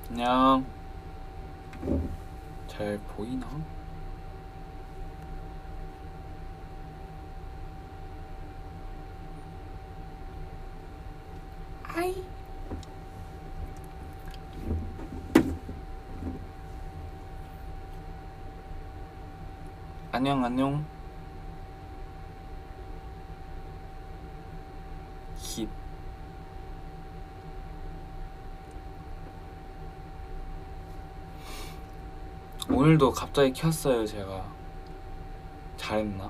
안녕. 잘 보이나? 아이. 안녕. 힙. 오늘도 갑자기 켰어요, 제가. 잘했나?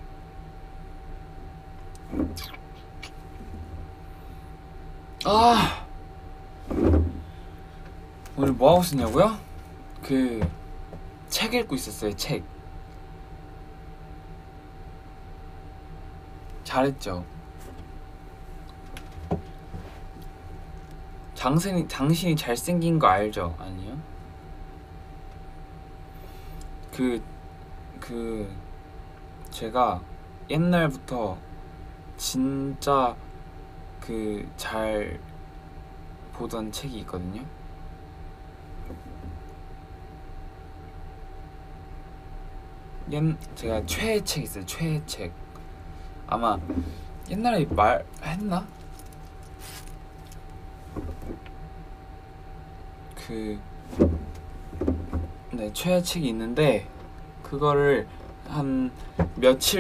아! 오늘 뭐하고 있었냐고요? 책 읽고 있었어요, 책. 잘했죠? 당신이 잘생긴 거 알죠? 아니요? 제가 옛날부터 진짜 잘 보던 책이 있거든요. 제가 최애 책 있어요. 최애 책. 아마 옛날에 말했나? 네, 최애 책이 있는데 그거를 한 며칠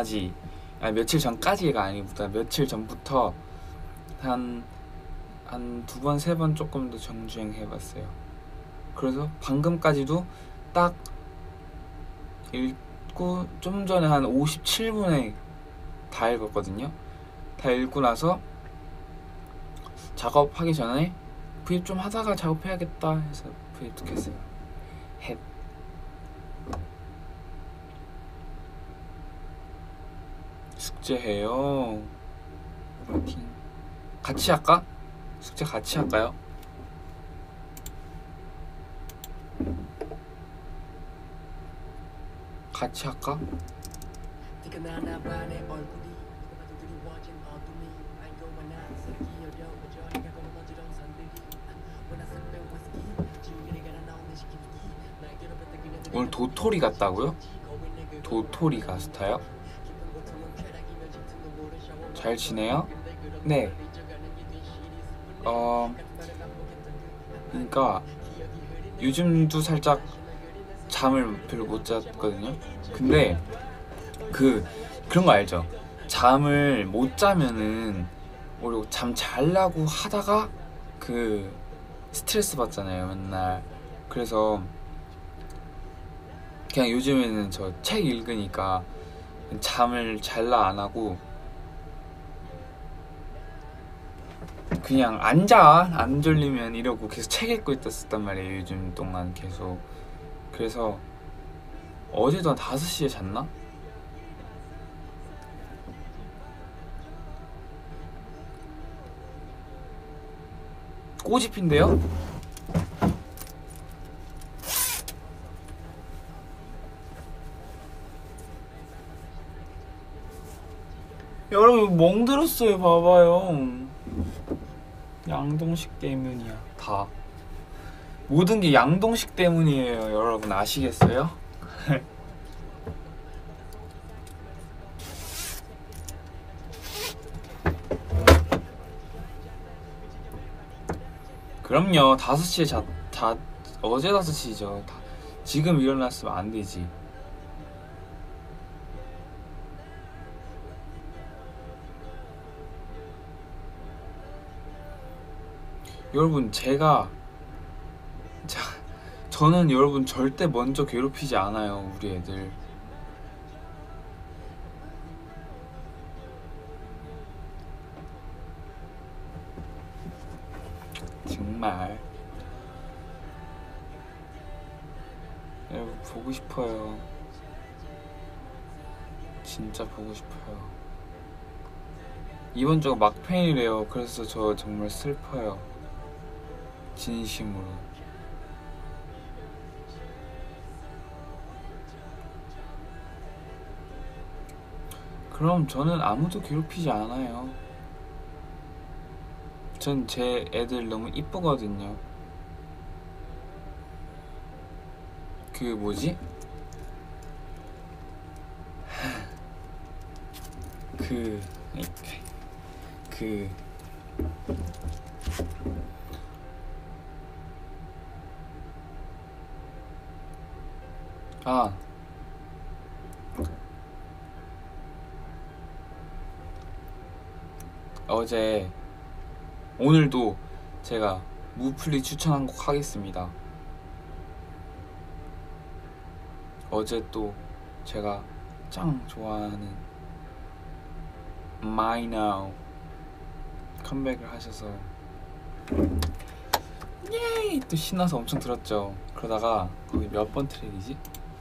전까지가 아니보다 며칠 전부터 한 두 번, 세 번 조금 더 정주행해봤어요. 그래서 방금까지도 딱 읽고 좀 전에 한 57분에 다 읽었거든요. 다 읽고 나서 작업하기 전에 브이앱 좀 하다가 작업해야겠다 해서 브이앱도 켰어요. 헷. 숙제해요. 파이팅. 같이 할까? 숙제 같이 할까요? 같이 할까? 오늘 도토리 갔다고요? 도토리 가스타요? 잘 지내요? 네. 그러니까 요즘도 살짝 잠을 별로 못 잤거든요. 근데 그런 거 알죠? 잠을 못 자면은 오히려 잠 잘라고 하다가 스트레스 받잖아요, 맨날. 그래서 그냥 요즘에는 저 책 읽으니까 잠을 잘라 안 하고 그냥 안 졸리면 이러고 계속 책 읽고 있었단 말이에요, 요즘 동안 계속. 그래서 어제도 한 5시에 잤나? 꼬집힌데요? 여러분 멍들었어요, 봐봐요. 양동식 때문이야. 다 모든 게 양동식 때문이에요. 여러분 아시겠어요? 그럼요. 5시에 어제 5시죠. 지금 일어났으면 안 되지. 여러분 저는 여러분 절대 먼저 괴롭히지 않아요, 우리 애들. 정말 여러분 보고 싶어요. 진짜 보고 싶어요. 이번 주가 막팬이래요. 그래서 저 정말 슬퍼요. 진심으로. 그럼 저는 아무도 괴롭히지 않아요. 전 제 애들 너무 이쁘거든요. 그 뭐지? 그 아, 오늘도 제가 무플리 추천한 곡 하겠습니다. 어제 또 제가 짱 좋아하는 My Now 컴백을 하셔서 예이 또 신나서 엄청 들었죠. 그러다가 거기 몇 번 트랙이지?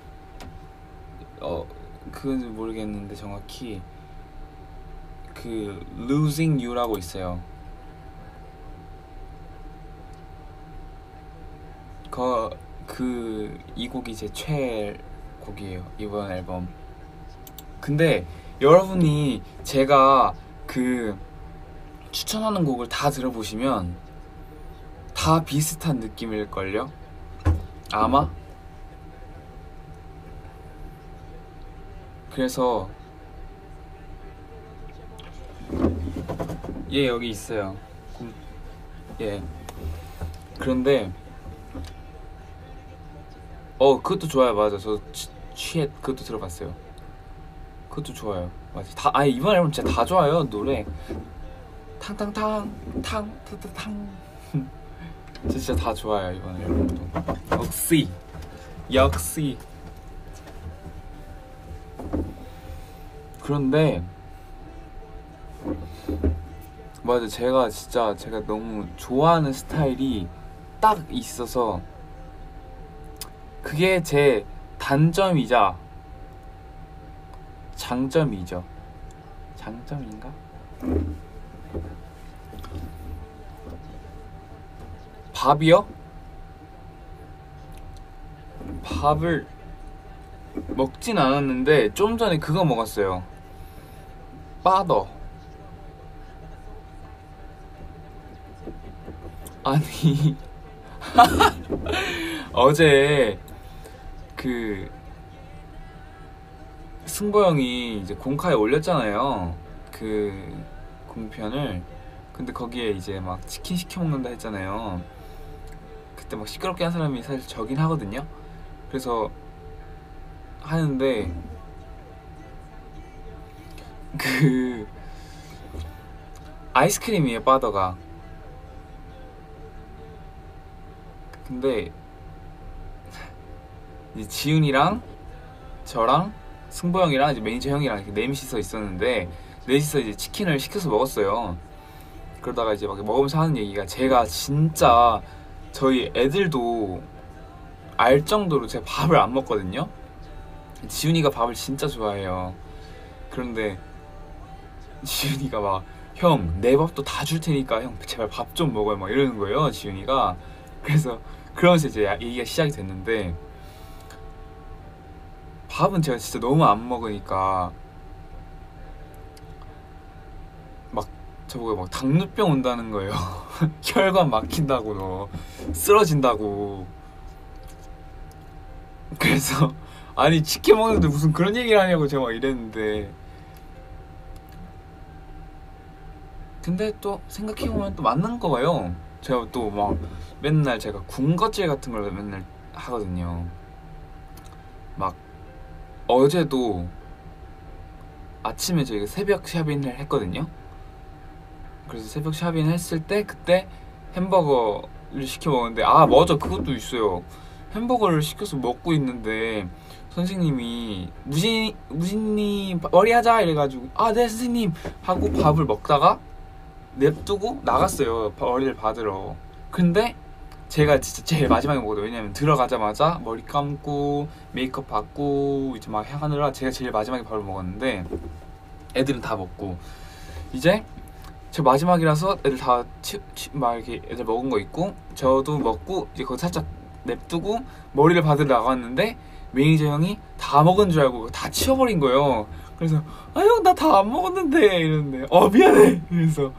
그건 모르겠는데 정확히 그 Losing You라고 있어요. 이 곡이 제 최애 곡이에요, 이번 앨범. 근데 여러분이 제가 그 추천하는 곡을 다 들어보시면 다 비슷한 느낌일걸요? 아마? 그래서 얘 여기 있어요. 예. 그런데 그것도 좋아요. 맞아. 저 취해 그것도 들어봤어요. 그것도 좋아요. 맞아. 이번 앨범 진짜 다 좋아요. 노래 탕탕탕 탕탕탕 진짜 다 좋아요. 이번 앨범도 역시. 그런데 맞아, 제가 너무 좋아하는 스타일이 딱 있어서 그게 제 단점이자 장점이죠. 장점인가? 밥이요? 밥을 먹진 않았는데 좀 전에 그거 먹었어요. 빠더. 아니 어제 그 승보 형이 이제 공카에 올렸잖아요. 그 공편을. 근데 거기에 이제 막 치킨 시켜 먹는다 했잖아요. 그때 막 시끄럽게 한 사람이 사실 저긴 하거든요. 그래서 하는데 그 아이스크림이에요, 바더가. 근데 이제 지훈이랑 저랑 승보 형이랑 이제 매니저 형이랑 이렇게 넷이서 있었는데 넷이서 이제 치킨을 시켜서 먹었어요. 그러다가 이제 막 먹으면서 하는 얘기가, 제가 진짜 저희 애들도 알 정도로 제가 밥을 안 먹거든요. 지훈이가 밥을 진짜 좋아해요. 그런데 지훈이가 막, 형, 내 밥도 다 줄 테니까 형 제발 밥 좀 먹어요, 막 이러는 거예요, 지훈이가. 그래서 그러면서 이제 얘기가 시작이 됐는데, 밥은 제가 진짜 너무 안 먹으니까 막 저보고 막 당뇨병 온다는 거예요. 혈관 막힌다고, 너 쓰러진다고. 그래서 아니 치킨 먹는데 무슨 그런 얘기를 하냐고 제가 막 이랬는데, 근데 또 생각해보면 또 맞는 거예요. 제가 또 막 맨날 제가 군것질 같은 걸 맨날 하거든요. 막 어제도 아침에 저희가 새벽 샤빈을 했거든요. 그래서 새벽 샤빈 했을 때 그때 햄버거를 시켜 먹었는데, 맞아, 그것도 있어요. 햄버거를 시켜서 먹고 있는데 선생님이 무진님 머리하자 이래가지고 네 선생님 하고 밥을 먹다가 냅두고 나갔어요, 머리를 받으러. 근데 제가 진짜 제일 마지막에 먹거든요. 왜냐면 들어가자마자 머리 감고 메이크업 받고 이제 막 하느라 제가 제일 마지막에 밥을 먹었는데, 애들은 다 먹고 이제 제가 마지막이라서 애들 다 막 이렇게 애들 먹은 거 있고 저도 먹고 이제 거기 살짝 냅두고 머리를 받으러 나갔는데 매니저 형이 다 먹은 줄 알고 다 치워버린 거예요. 그래서 형 나 다 안 먹었는데 이러는데 미안해 그래서요.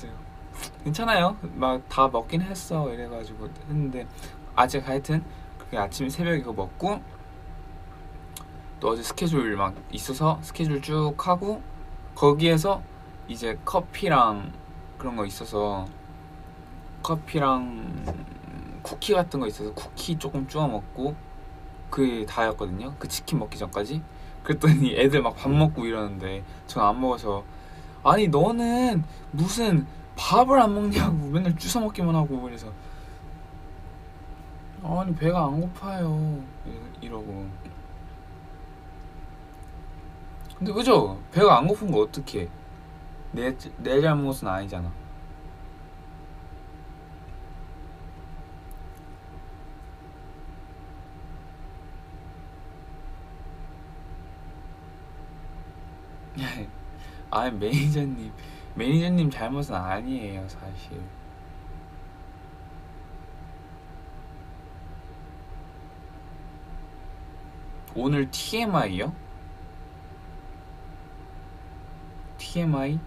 괜찮아요, 막 다 먹긴 했어 이래가지고 했는데 아직 하여튼 그냥 아침에 새벽에 그거 먹고 또 어제 스케줄 막 있어서 스케줄 쭉 하고 거기에서 이제 커피랑 그런 거 있어서 커피랑 쿠키 같은 거 있어서 쿠키 조금 쪼아 먹고 그게 다였거든요. 그 치킨 먹기 전까지. 그랬더니 애들 막 밥 먹고 이러는데 전 안 먹어서 아니 너는 무슨 밥을 안 먹냐고 맨날 주워 먹기만 하고 그래서 아니 배가 안 고파요 이러고 근데 그죠? 배가 안 고픈 거 어떡해 내 잘못은 아니잖아. 아니 매니저님 잘못은 아니에요 사실. 오늘 TMI요? TMI?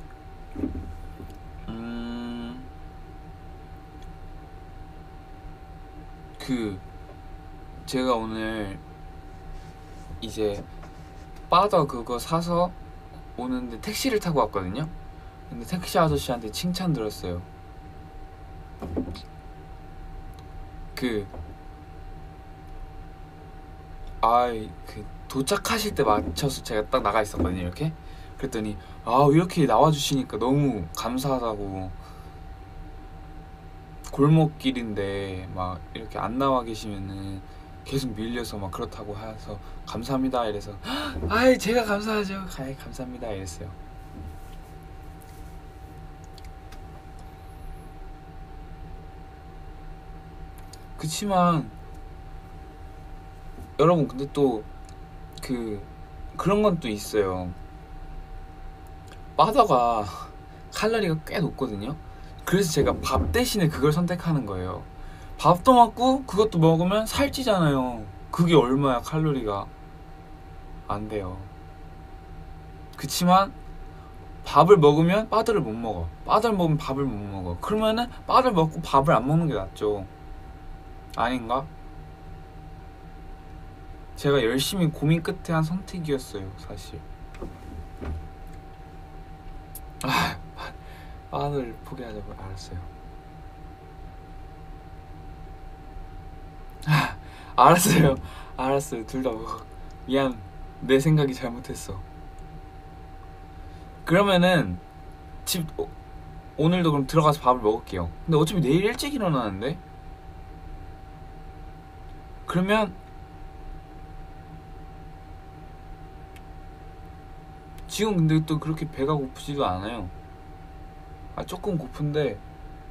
그 제가 오늘 이제 바더 그거 사서 오는데 택시를 타고 왔거든요. 근데 택시 아저씨한테 칭찬 들었어요. 그 도착하실 때 맞춰서 제가 딱 나가 있었거든요 이렇게. 그랬더니 이렇게 나와주시니까 너무 감사하다고. 골목길인데 막 이렇게 안 나와 계시면은 계속 밀려서 막 그렇다고 해서 감사합니다 이래서 제가 감사하죠. 감사합니다 이랬어요. 그치만 여러분 근데 또 그런 건 또 있어요. 바다가 칼로리가 꽤 높거든요. 그래서 제가 밥 대신에 그걸 선택하는 거예요. 밥도 먹고 그것도 먹으면 살찌잖아요. 그게 얼마야 칼로리가 안 돼요. 그치만 밥을 먹으면 바들을 못 먹어. 바들 먹으면 밥을 못 먹어. 그러면은 바들 먹고 밥을 안 먹는 게 낫죠. 아닌가? 제가 열심히 고민 끝에 한 선택이었어요 사실. 바들 포기하자고. 알았어요. 알았어요 둘 다 먹어. 미안 내 생각이 잘못했어. 그러면은 오늘도 그럼 들어가서 밥을 먹을게요. 근데 어차피 내일 일찍 일어나는데 그러면 지금 근데 또 그렇게 배가 고프지도 않아요. 조금 고픈데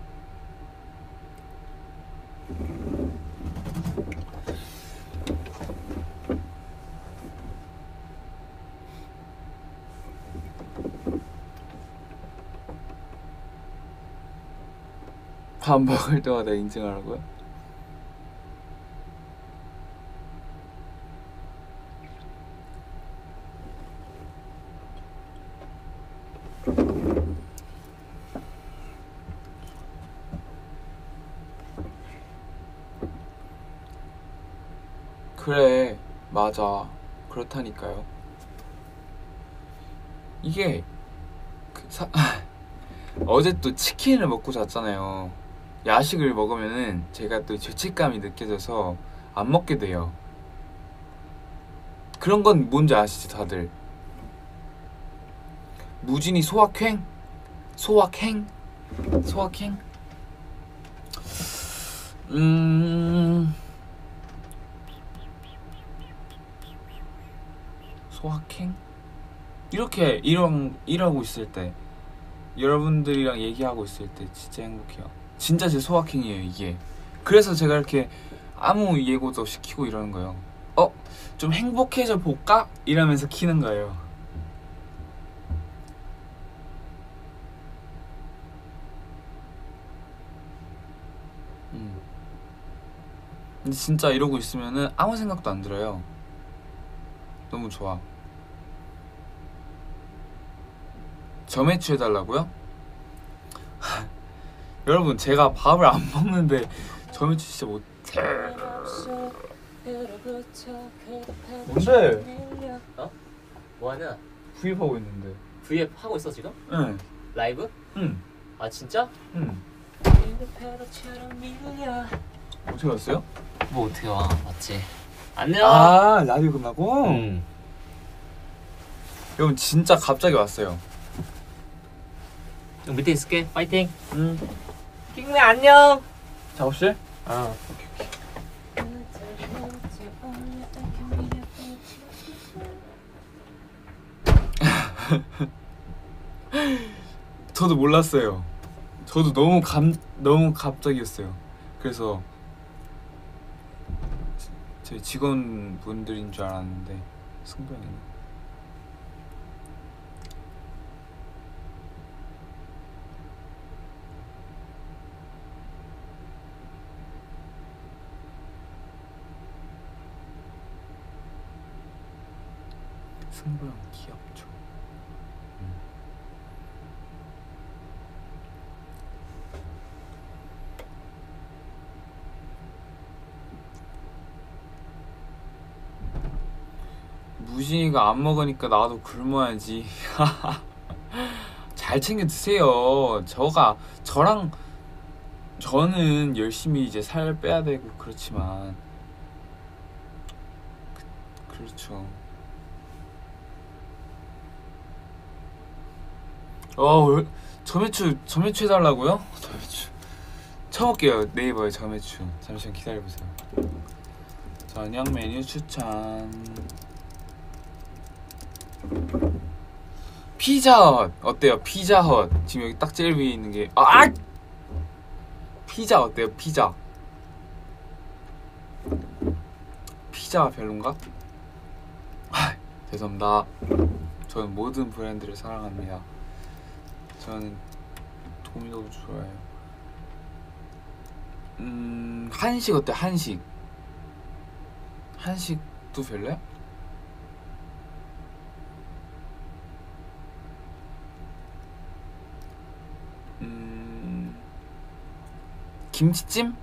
밥 먹을 때마다 인증하라고요? 그래 맞아 그렇다니까요. 이게 어제 또 치킨을 먹고 잤잖아요. 야식을 먹으면은 제가 또 죄책감이 느껴져서 안 먹게 돼요. 그런 건 뭔지 아시죠 다들? 무진이 소확행? 소확행? 소확행? 이렇게 일하고 있을 때 여러분들이랑 얘기하고 있을 때 진짜 행복해요. 진짜 제 소확행이에요 이게. 그래서 제가 이렇게 아무 예고도 없이 키고 이러는 거예요. 좀 행복해져 볼까? 이러면서 키는 거예요. 근데 진짜 이러고 있으면은 아무 생각도 안 들어요. 너무 좋아. 점액추 해달라고요? 여러분 제가 밥을 안 먹는데 점액추 진짜 못해. 뭔데? 어? 뭐하냐? V앱 하고 있는데. V앱 하고 있어 지금? 응. 라이브? 응. 아 진짜? 응. 어떻게 왔어요? 뭐 어떻게 와? 맞지? 안녕. 아 라디오 끝나고? 응. 여러분 진짜 갑자기 왔어요. 형 밑에 있을게. 파이팅. 응. 킹맨 안녕. 작업실? 어. 저도 몰랐어요. 저도 너무 갑자기였어요. 그래서 저희 직원분들인 줄 알았는데 승부형이네. 승부형 귀엽죠. 무진이가 안 먹으니까 나도 굶어야지. 잘 챙겨 드세요. 저는 열심히 이제 살 빼야 되고 그렇지만 그렇죠. 점액추 해달라고요? 점액추 쳐볼게요. 네이버에 점액추. 잠시만 기다려보세요. 저녁 메뉴 추천. 피자헛 어때요? 피자헛 지금 여기 딱 제일 위에 있는 게 피자 어때요? 피자 별론가? 죄송합니다. 저는 모든 브랜드를 사랑합니다. 저는 도미노도 좋아해요. 한식 어때? 한식도 별로야? 김치찜?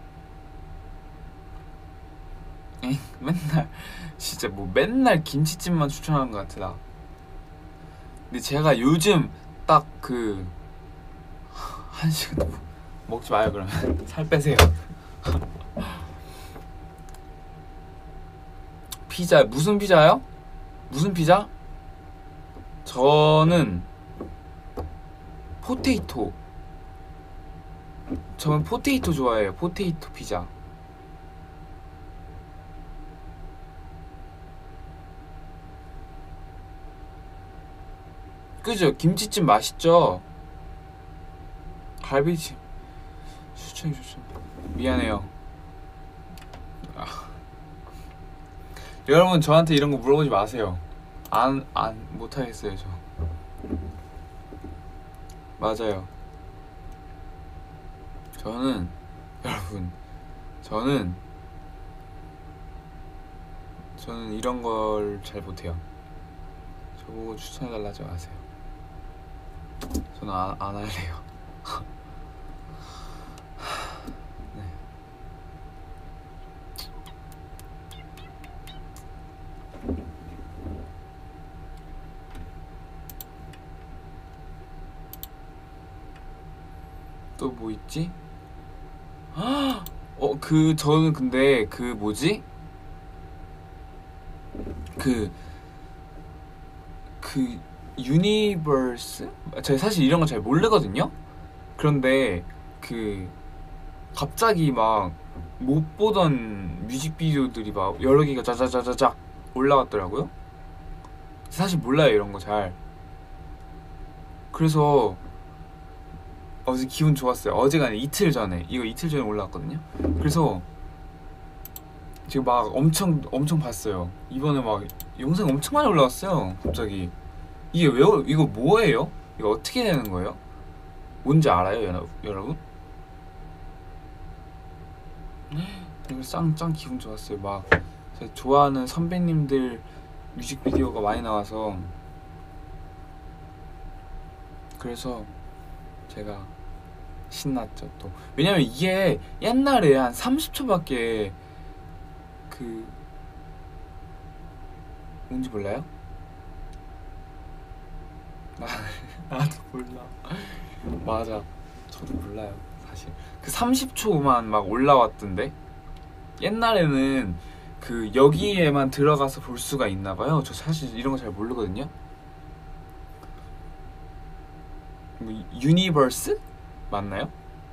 에이, 맨날 진짜 뭐 맨날 김치찜만 추천하는 것 같아 나. 근데 제가 요즘 딱 그 한식은 먹지 마요 그러면. 살 빼세요. 피자 무슨 피자요? 무슨 피자? 저는 포테이토. 저는 포테이토 좋아해요. 포테이토 피자. 그죠? 김치찜 맛있죠? 갈비찜 추천해주죠. 미안해요. 여러분 저한테 이런 거 물어보지 마세요. 못하겠어요 저. 맞아요. 여러분 저는 이런 걸 잘 못해요. 저보고 추천해달라 하지 마세요. 저는 안 할래요. 네. 또 뭐 있지? 저는 근데 그 뭐지? 그 유니버스? 제가 사실 이런 거 잘 모르거든요? 그런데 갑자기 막 못 보던 뮤직비디오들이 막 여러 개가 짜자자자작 올라왔더라고요? 사실 몰라요 이런 거 잘. 그래서 어제 기분 좋았어요. 어제가 아니라 이틀 전에 올라왔거든요. 그래서 지금 막 엄청 봤어요. 이번에 막 영상 엄청 많이 올라왔어요. 갑자기 이거 뭐예요? 이거 어떻게 되는 거예요? 뭔지 알아요, 여러분? 이거 짱 기분 좋았어요. 막 제가 좋아하는 선배님들 뮤직비디오가 많이 나와서 그래서 제가 신났죠 또. 왜냐면 이게 옛날에 한 30초밖에 뭔지 몰라요? 나 나도 몰라. 맞아. 저도 몰라요. 사실 그 30초만 막 올라왔던데 옛날에는 그 여기에만 들어가서 볼 수가 있나 봐요. 저 사실 이런 거 잘 모르거든요. 뭐 유니버스 맞나요?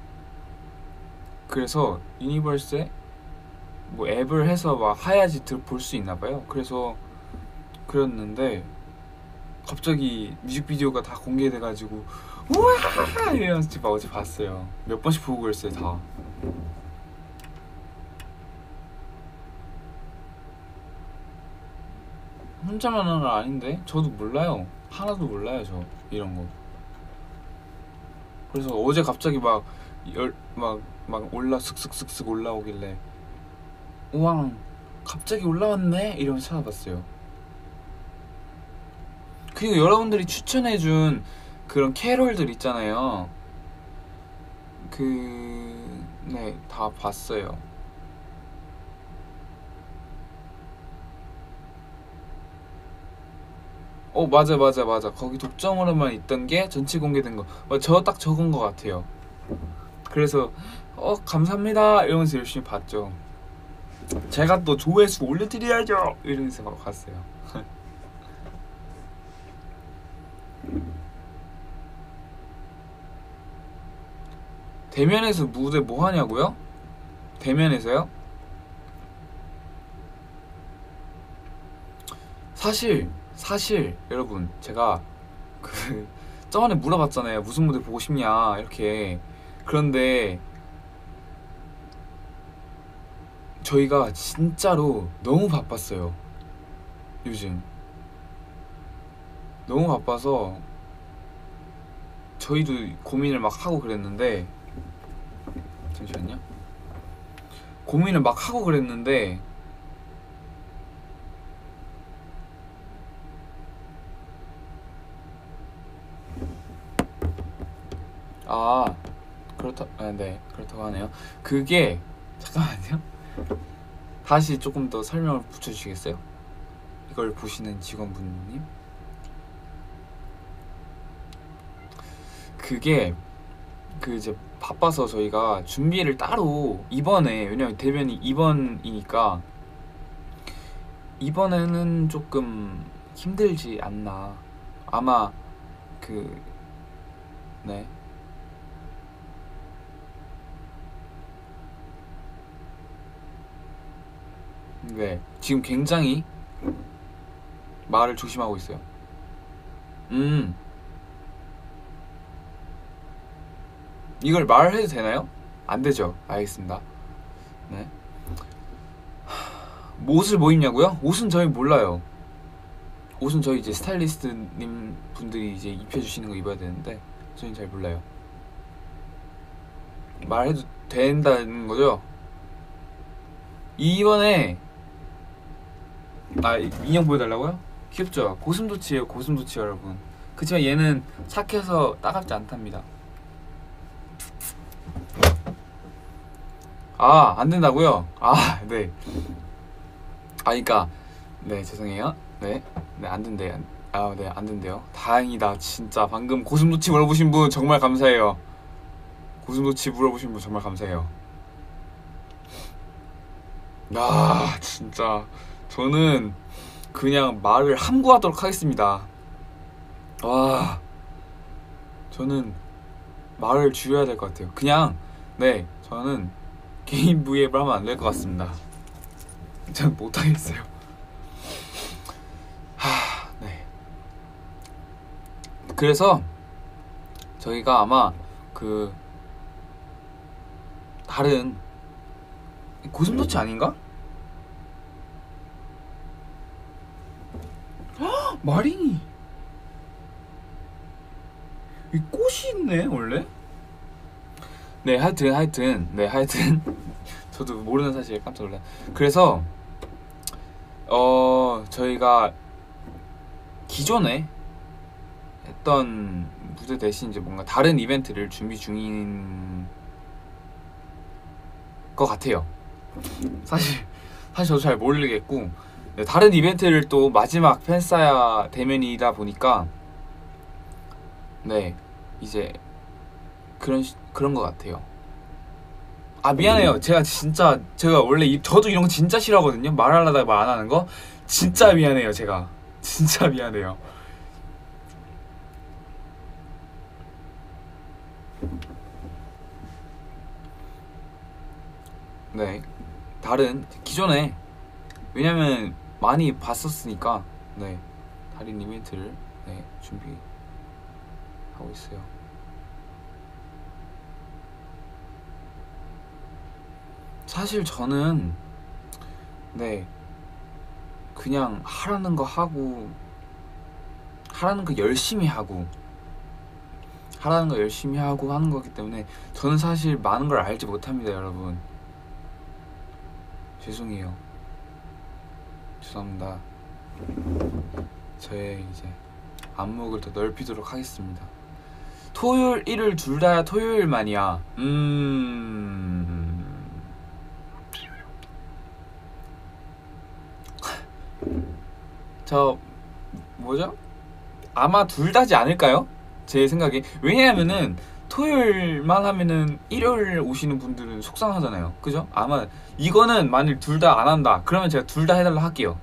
그래서 유니버스에 뭐 앱을 해서 막 하야지 볼 수 있나 봐요. 그래서 그랬는데 갑자기 뮤직비디오가 다 공개돼가지고 우와 이러면서 집 어제 봤어요. 몇 번씩 보고 그랬어요 다. 혼자만 하는 거 아닌데 저도 몰라요. 하나도 몰라요 저 이런 거. 그래서 어제 갑자기 막 올라 슥슥슥슥 올라오길래 우왕 갑자기 올라왔네 이러면서 찾아봤어요. 그리고 여러분들이 추천해준 그런 캐롤들 있잖아요. 네, 다 봤어요. 맞아. 거기 독점으로만 있던 게 전체 공개된 거. 저 딱 적은 거 같아요. 그래서 감사합니다 이러면서 열심히 봤죠. 제가 또 조회수 올려드려야죠 이러면서 막 봤어요. 대면에서 무대 뭐 하냐고요? 대면에서요? 사실 여러분 제가 그 저번에 물어봤잖아요. 무슨 무대 보고 싶냐 이렇게. 그런데 저희가 진짜로 너무 바빴어요. 요즘 너무 바빠서 저희도 고민을 막 하고 그랬는데 잠시만요. 고민을 막 하고 그랬는데 네 그렇다고 하네요. 그게 잠깐만요. 다시 조금 더 설명을 붙여주시겠어요? 이걸 보시는 직원분님. 그게 이제 바빠서 저희가 준비를 따로 이번에 왜냐면 대면이 이번이니까 이번에는 조금 힘들지 않나. 아마 네. 네, 지금 굉장히 말을 조심하고 있어요. 이걸 말해도 되나요? 안 되죠. 알겠습니다. 네. 뭐 옷을 뭐 입냐고요? 옷은 저희 몰라요. 옷은 저희 이제 스타일리스트님 분들이 이제 입혀주시는 거 입어야 되는데 저희는 잘 몰라요. 말해도 된다는 거죠? 이번에 인형 보여달라고요? 귀엽죠? 고슴도치예요, 고슴도치 여러분. 그치만 얘는 착해서 따갑지 않답니다. 안 된다고요? 네. 그니까 네, 죄송해요. 네, 안 된대요. 네, 안 된대요. 다행이다. 진짜 방금 고슴도치 물어보신 분 정말 감사해요. 고슴도치 물어보신 분 정말 감사해요. 진짜 저는 그냥 말을 함구하도록 하겠습니다. 저는 말을 줄여야 될 것 같아요. 그냥 네, 저는 개인 브이앱을 하면 안 될 것 같습니다. 전 못하겠어요. 네. 그래서 저희가 아마 다른 고슴도치 아닌가? 마링이 이 꽃이 있네 원래? 네, 하여튼 저도 모르는 사실에 깜짝 놀라요. 그래서 저희가 기존에 했던 무대 대신 이제 뭔가 다른 이벤트를 준비 중인 것 같아요. 사실 저도 잘 모르겠고 네, 다른 이벤트를 또 마지막 팬싸야 대면이다 보니까 네 이제 그런 것 같아요. 아 미안해요. 제가 원래 저도 이런 거 진짜 싫어하거든요. 말하려다가 말 안 하는 거 진짜 미안해요. 제가 진짜 미안해요. 네 다른 기존에 왜냐면 많이 봤었으니까 네 다른 이벤트를 네 준비하고 있어요. 사실 저는 네 그냥 하라는 거 하고 하라는 거 열심히 하고 하라는 거 열심히 하고 하는 거기 때문에 저는 사실 많은 걸 알지 못합니다. 여러분 죄송해요. 죄송합니다. 저의 이제 안목을 더 넓히도록 하겠습니다. 토요일 일요일 둘 다 토요일만이야. 저 뭐죠? 아마 둘 다지 않을까요? 제 생각에. 왜냐하면은 토요일만 하면은 일요일 오시는 분들은 속상하잖아요. 그죠? 아마 이거는 만일 둘 다 안 한다. 그러면 제가 둘 다 해달라 할게요.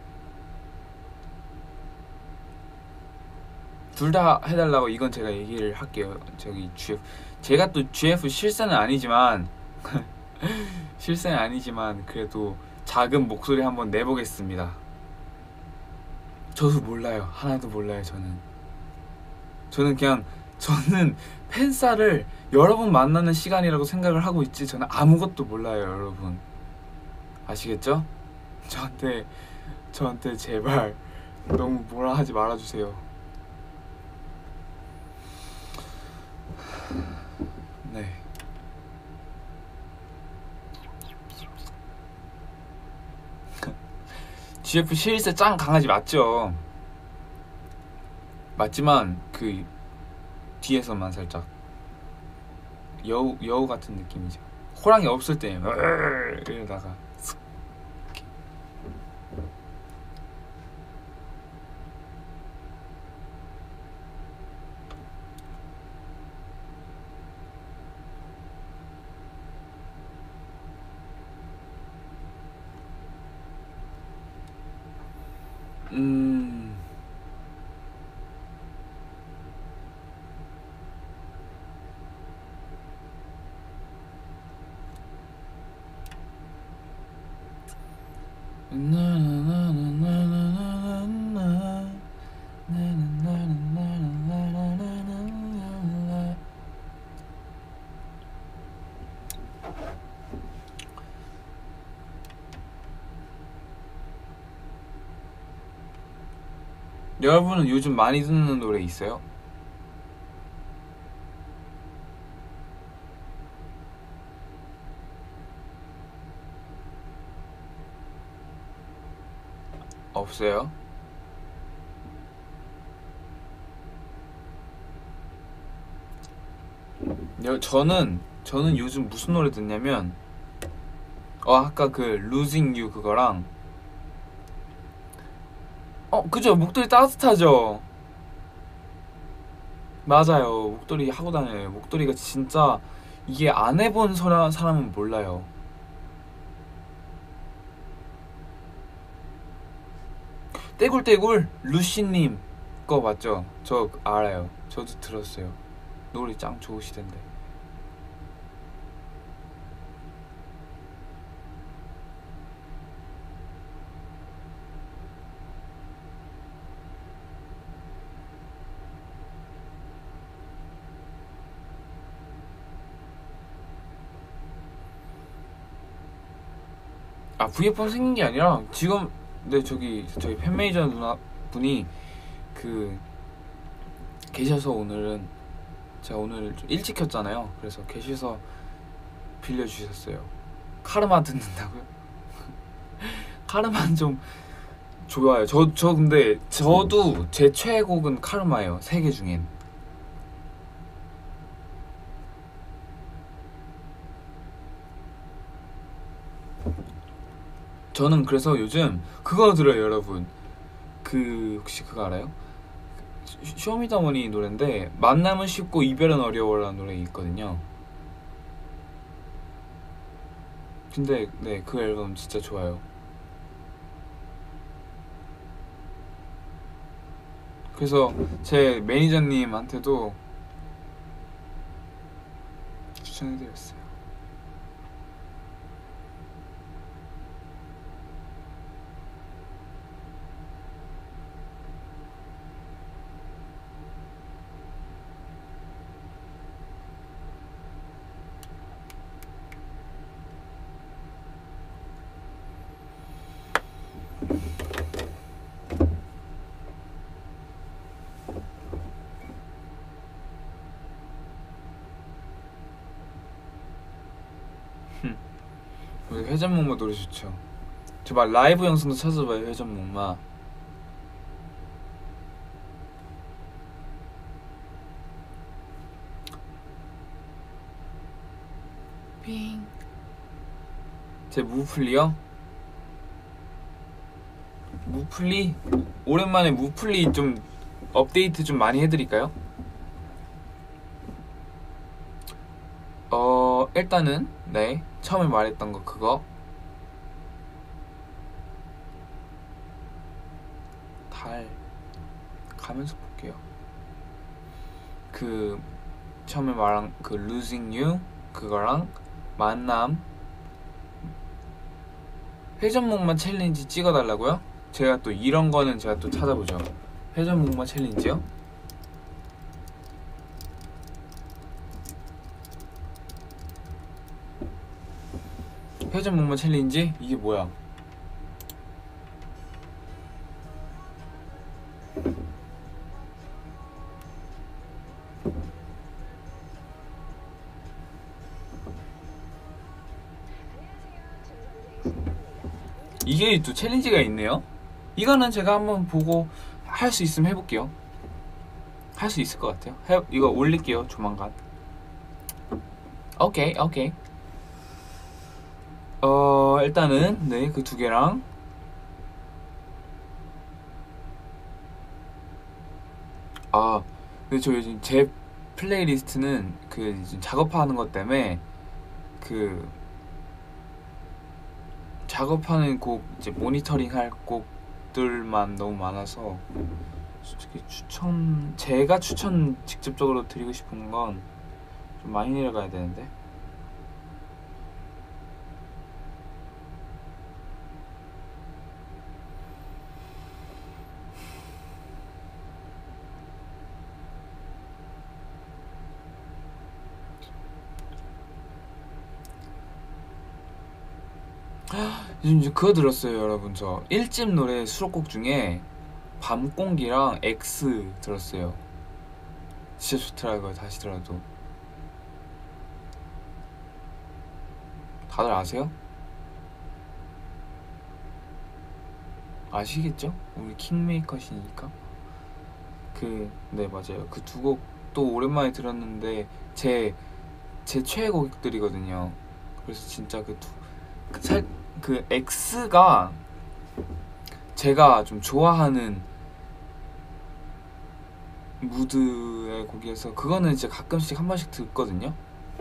둘 다 해달라고 이건 제가 얘기를 할게요. 저기 GF 제가 또 GF 실세는 아니지만 실세는 아니지만 그래도 작은 목소리 한번 내보겠습니다. 저도 몰라요. 하나도 몰라요. 저는 팬싸를 여러분 만나는 시간이라고 생각을 하고 있지 저는 아무것도 몰라요. 여러분 아시겠죠? 저한테 제발 너무 뭐라 하지 말아주세요. 네. GF 실세 짱 강아지 맞죠? 맞지만 그 뒤에서만 살짝 여우 같은 느낌이죠. 호랑이 없을 때 이러다가 슥 여러분은 요즘 많이 듣는 노래 있어요? 없어요? 저는 요즘 무슨 노래 듣냐면 아까 그 Losing You 그거랑 그죠? 목도리 따뜻하죠? 맞아요. 목도리 하고 다녀요. 목도리가 진짜 이게 안 해본 사람은 몰라요. 떼굴떼굴 루시님 거 맞죠? 저 알아요. 저도 들었어요. 노래 짱 좋으시던데. VF 생긴 게 아니라 지금 저희 팬 매니저 누나 분이 그 계셔서 오늘은 제가 오늘 좀 일찍 켰잖아요. 그래서 계셔서 빌려주셨어요. 카르마 듣는다고요? 카르마는 좀 좋아요. 근데 저도 제 최애곡은 카르마예요. 세 개 중엔. 저는 그래서 요즘 그거 들어요, 여러분. 그 혹시 그거 알아요? 쇼미더머니 노래인데 만남은 쉽고 이별은 어려워라는 노래 있거든요. 근데 네, 그 앨범 진짜 좋아요. 그래서 제 매니저님한테도 추천해드렸어요. 회전목마 노래 좋죠. 저 막 라이브 영상도 찾아봐요. 회전목마. 빙. 제 무플리요? 무플리? 오랜만에 무플리 좀 업데이트 좀 많이 해드릴까요? 일단은 네, 처음에 말했던 거 그거 달 가면서 볼게요. 그 처음에 말한 그 Losing You 그거랑 만남. 회전목마 챌린지 찍어달라고요? 제가 또 이런 거는 제가 또 찾아보죠. 회전목마 챌린지요? 회전목마 챌린지? 이게 뭐야? 이게 또 챌린지가 있네요? 이거는 제가 한번 보고 할 수 있으면 해볼게요. 할 수 있을 것 같아요. 이거 올릴게요, 조만간. 오케이. 일단은 네, 그 두 개랑 근데 저 요즘 제 플레이리스트는 그 작업하는 것 때문에 그 작업하는 곡 이제 모니터링 할 곡들만 너무 많아서 솔직히 제가 추천 직접적으로 드리고 싶은 건 좀 많이 내려가야 되는데. 요즘 그거 들었어요, 여러분. 저 1집 노래 수록곡 중에 밤공기랑 X 들었어요. 진짜 좋더라고요. 다시 들어도. 다들 아세요? 아시겠죠? 우리 킹메이커시니까. 네, 맞아요. 그 두 곡 또 오랜만에 들었는데 제 최애곡들이거든요. 그래서 진짜 그 X가 제가 좀 좋아하는 무드의 곡이어서 그거는 진짜 가끔씩 한 번씩 듣거든요.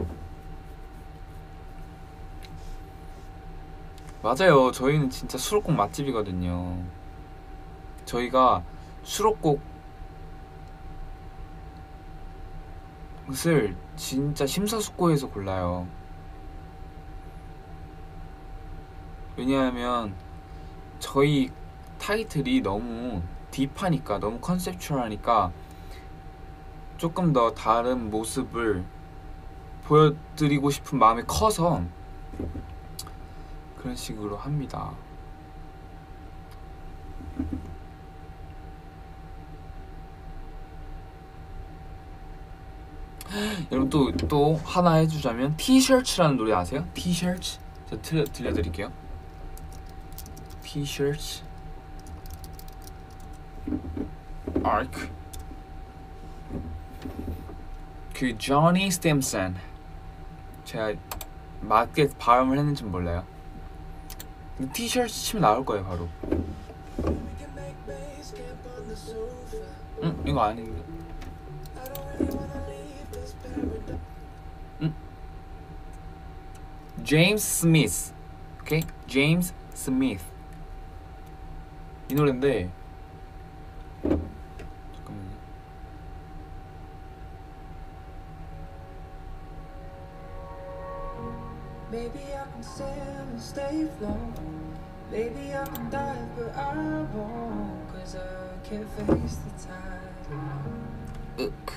맞아요. 저희는 진짜 수록곡 맛집이거든요. 저희가 수록곡을 진짜 심사숙고해서 골라요. 왜냐하면 저희 타이틀이 너무 딥하니까, 너무 컨셉추얼하니까 조금 더 다른 모습을 보여드리고 싶은 마음이 커서 그런 식으로 합니다. 여러분 또 하나 해주자면 티셔츠라는 노래 아세요? 티셔츠? 제가 들려드릴게요. 티셔츠 아크 그 조니 스팀슨, 제가 맞게 발음을 했는지 몰라요. 티셔츠 치면 나올 거예요 바로. 응? 이거 아닌데. 응? 제임스 스미스. 오케이? 제임스 스미스. 이 노래인데 잠깐만요. Maybe I can sail and stay afloat. Maybe I can dive, but I won't. Cause I can't face the tide. 윽.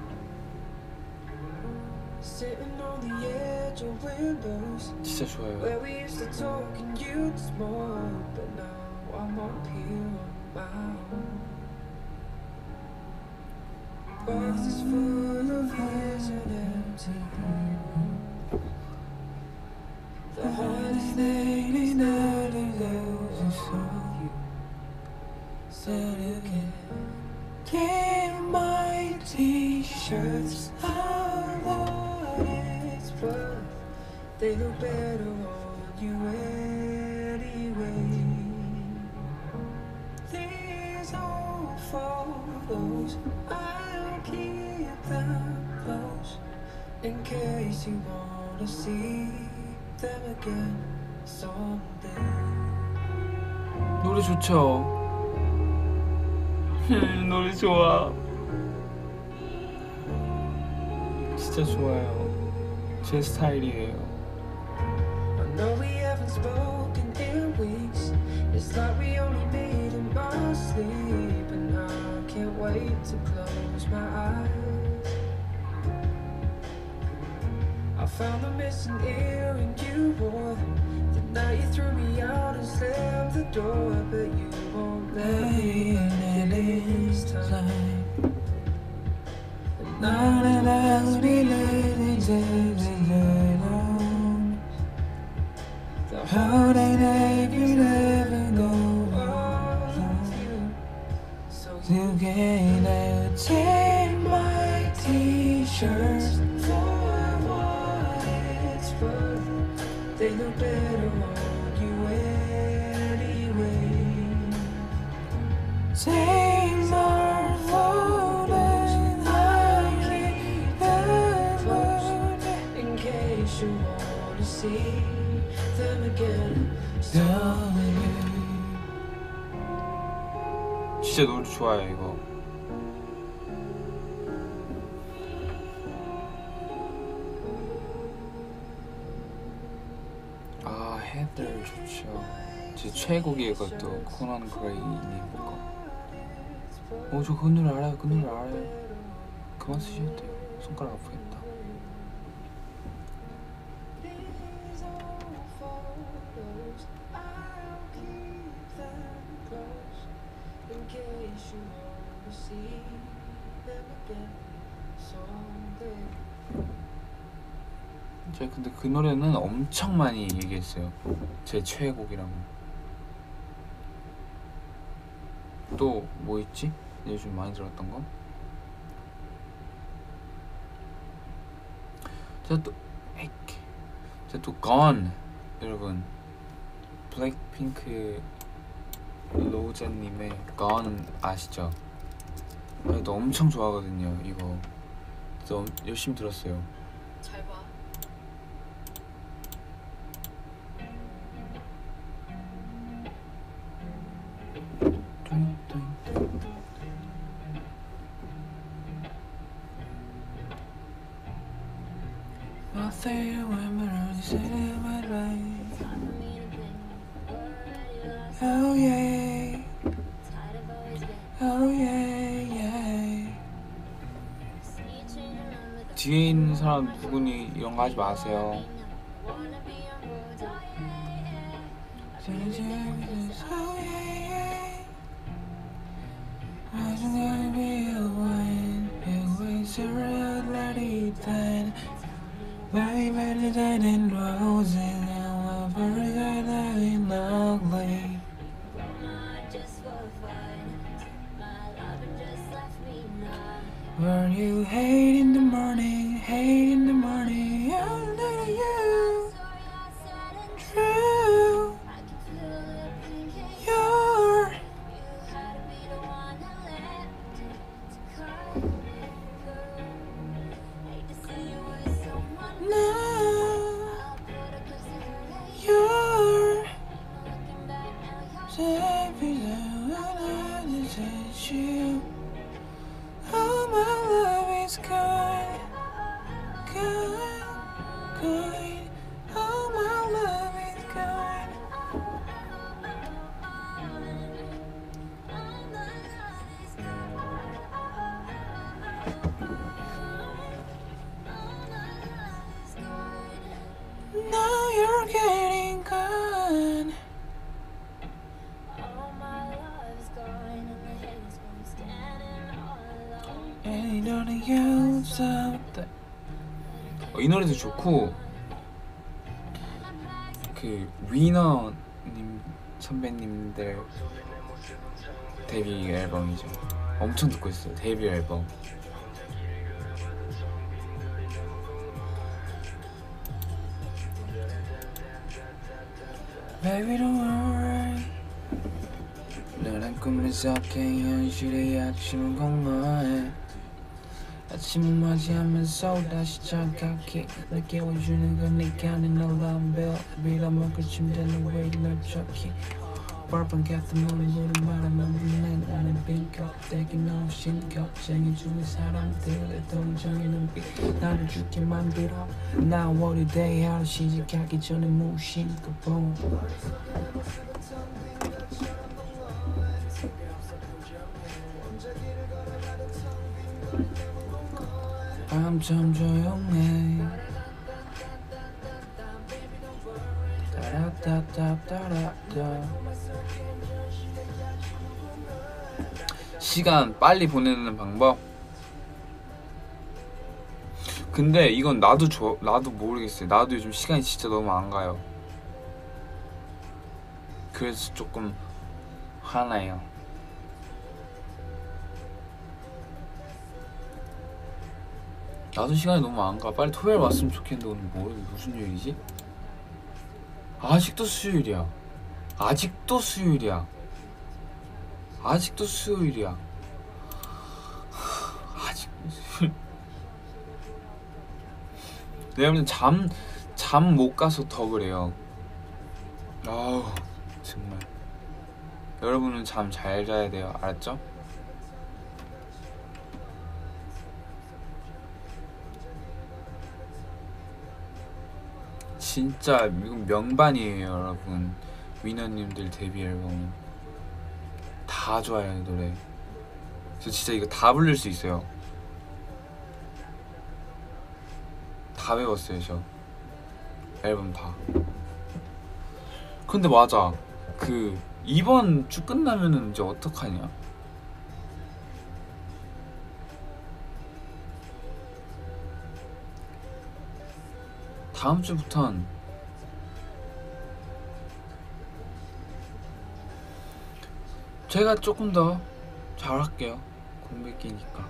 Sitting on the edge of windows 진짜 좋아요. where we used to talk and you'd smoke. But now I'm up here on my own. Boxes full of years and empty. The hardest thing is not to lose is you. So you can get my t-shirts. I want it's worth. They look better on you anyway. These old photos, I'll keep them close in case you wanna see them again someday. 노래 좋죠. 노래 좋아. 진짜 좋아요. 제 스타일이에요. I know we haven't spoken in weeks. It's like we only meet in my sleep, and I can't wait to close my eyes. I found the missing earring you wore the night you threw me out and slammed the door, but you won't let me in this time. And now that I'll be letting alone, the heartache that you never go with you. So you can take my t-shirts for what it's worth. They look better on you anyway. Take my photos and I keep them close in case you wanna see them again. 진짜 노래 좋아요 이거. 아 헤들 좋죠. 제 최애곡이 이것도 코난 그레이님 거. 저 그 노래 알아요. 그 노래 알아요. 그만 쓰셔도 돼요. 손가락 아프겠다. These old photos, I'll keep them close in case you wanna see them again someday. 제가 근데 그 노래는 엄청 많이 얘기했어요. 제 최애곡이라고. 또 뭐 있지? 요즘 많이 들었던 거? 제가 또 Gone 여러분 블랙핑크 로제님의 Gone 아시죠? 또 엄청 좋아하거든요. 이거 진짜 열심히 들었어요. 잘 봐. Oh yeah, oh yeah, yeah. 뒤에 있는 사람 누구니 이런 거 하지 마세요. Oh yeah, I just wanna be a wine. It was a red light then. Very better than roses. Now I've forgot that in ugly. Were you hate in the morning, hate in the morning, only you, true. going. All my love is gone. Now you're getting gone. And 너는 여기서부터 이 노래도 좋고 그 위너님 선배님들 데뷔 앨범이죠. 엄청 듣고 있어요. 데뷔 앨범. Baby don't worry. 너란 꿈을 섞여 현실의 아침을 공허해. 아침을 맞이하면서 다시 차갑게 느껴주는 건 네가 아닌 놀라운 별 빌어먹을 침대는 왜 넓적히 버번 같은 물을 말하면 불낸 오늘 빈 껍데기 넣으신 겁쟁이 중의 사람들의 동정의 눈빛 나를 죽게 만들어 나 월요일 day 하루 시작하기 전에 무심코 봄 밤참 조용해 따라따따따라따 시간 빨리 보내는 방법? 근데 이건 나도 모르겠어요. 나도 요즘 시간이 진짜 너무 안 가요. 그래서 조금 화나요. 나도 시간이 너무 안 가. 빨리 토요일 왔으면 좋겠는데 오늘 무슨 요일이지? 아직도 수요일이야. 아직도 수요일이야. 아직도 수요일이야. 아직도 수요일. 내가 잠 못 가서 더 그래요. 아우 정말. 여러분은 잠 잘 자야 돼요. 알았죠? 진짜 이건 명반이에요 여러분. 위너님들 데뷔 앨범 다 좋아요 노래. 저 진짜 이거 다 부를 수 있어요. 다 외웠어요 저 앨범 다. 근데 맞아 그 이번 주 끝나면은 이제 어떡하냐. 다음 주부턴 제가 조금 더 잘할게요. 공백 끼니까.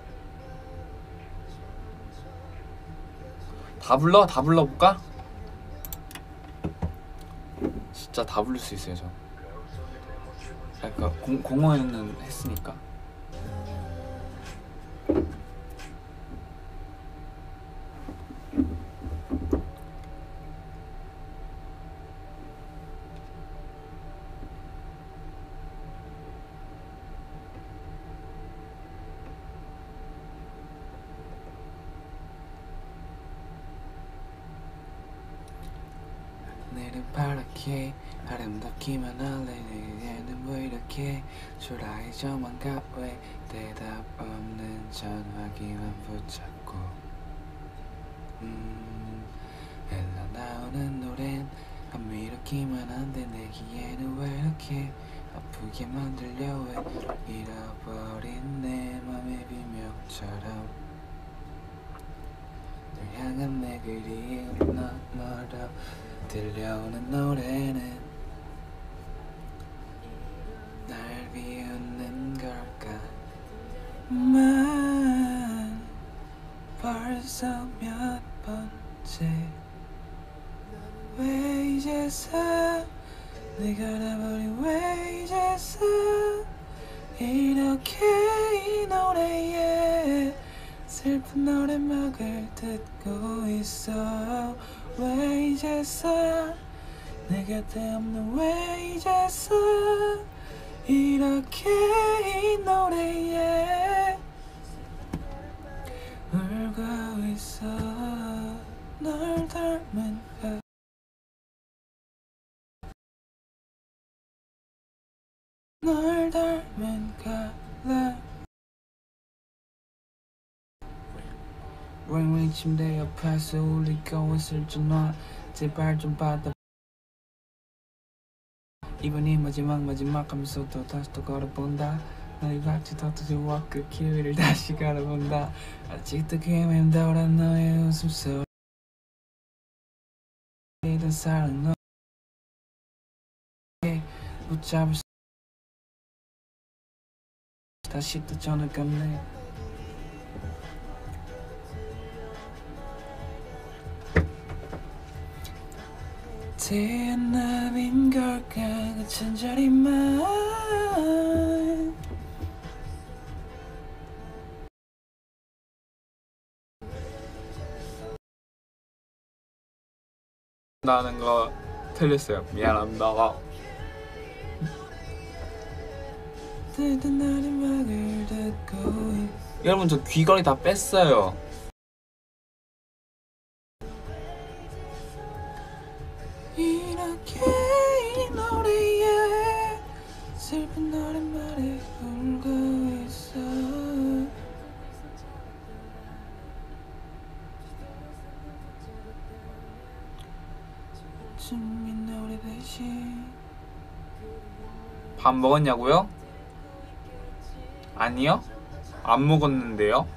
다 불러볼까? 진짜 다 부를 수 있어요 저. 그러니까 공허에는 했으니까. 내일은 파랗게 아름답기만 할래. 내일은 왜 이렇게 초라해져만 가. 왜 대답 없는 전화기만 붙잡고 흘러나오는 노랜 감미롭기만 한데 내기에는 왜 이렇게 아프게만 들려. 왜 잃어버린 내 맘의 비명처럼 널 향한 내 그리움 너머로 들려오는 노래는 날 비웃는 걸까. 벌써 몇 번째. 왜 이제서 네가 나버린 왜 이제서 이렇게 이 노래에 슬픈 노래막을 듣고 있어. 왜 이제서 내 곁에 없는 왜 이제서 이렇게 이 노래에 울고 있어. 널 닮은 윙윙 침대 옆에서 울리고 있을 줄 놔. 제발 좀 받아. 이번이 마지막 하면서 또 다시 또 걸어본다. 너의 박지 터뜨려 그 길 위를 다시 걸어본다. 아직도 귀에 맴돌아 너의 웃음소리. 이던 사랑 너에 붙잡을 수. 다시 또 전화 감네. 대나빈 걸까 그 천자리만. 나는 거 틀렸어요. 미안합니다. 여러분 저 귀걸이 다 뺐어요. 이렇게 이 노래에 슬픈 노랫말에 울고 있어. 이 노래 대신 밥 먹었냐고요? 아니요? 안 먹었는데요?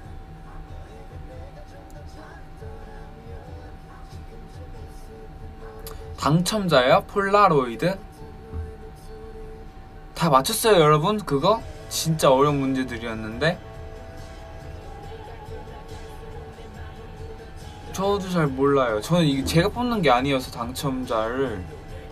당첨자요? 폴라로이드? 다 맞췄어요 여러분? 그거? 진짜 어려운 문제들이었는데 저도 잘 몰라요. 저는 이게 제가 뽑는 게 아니어서 당첨자를.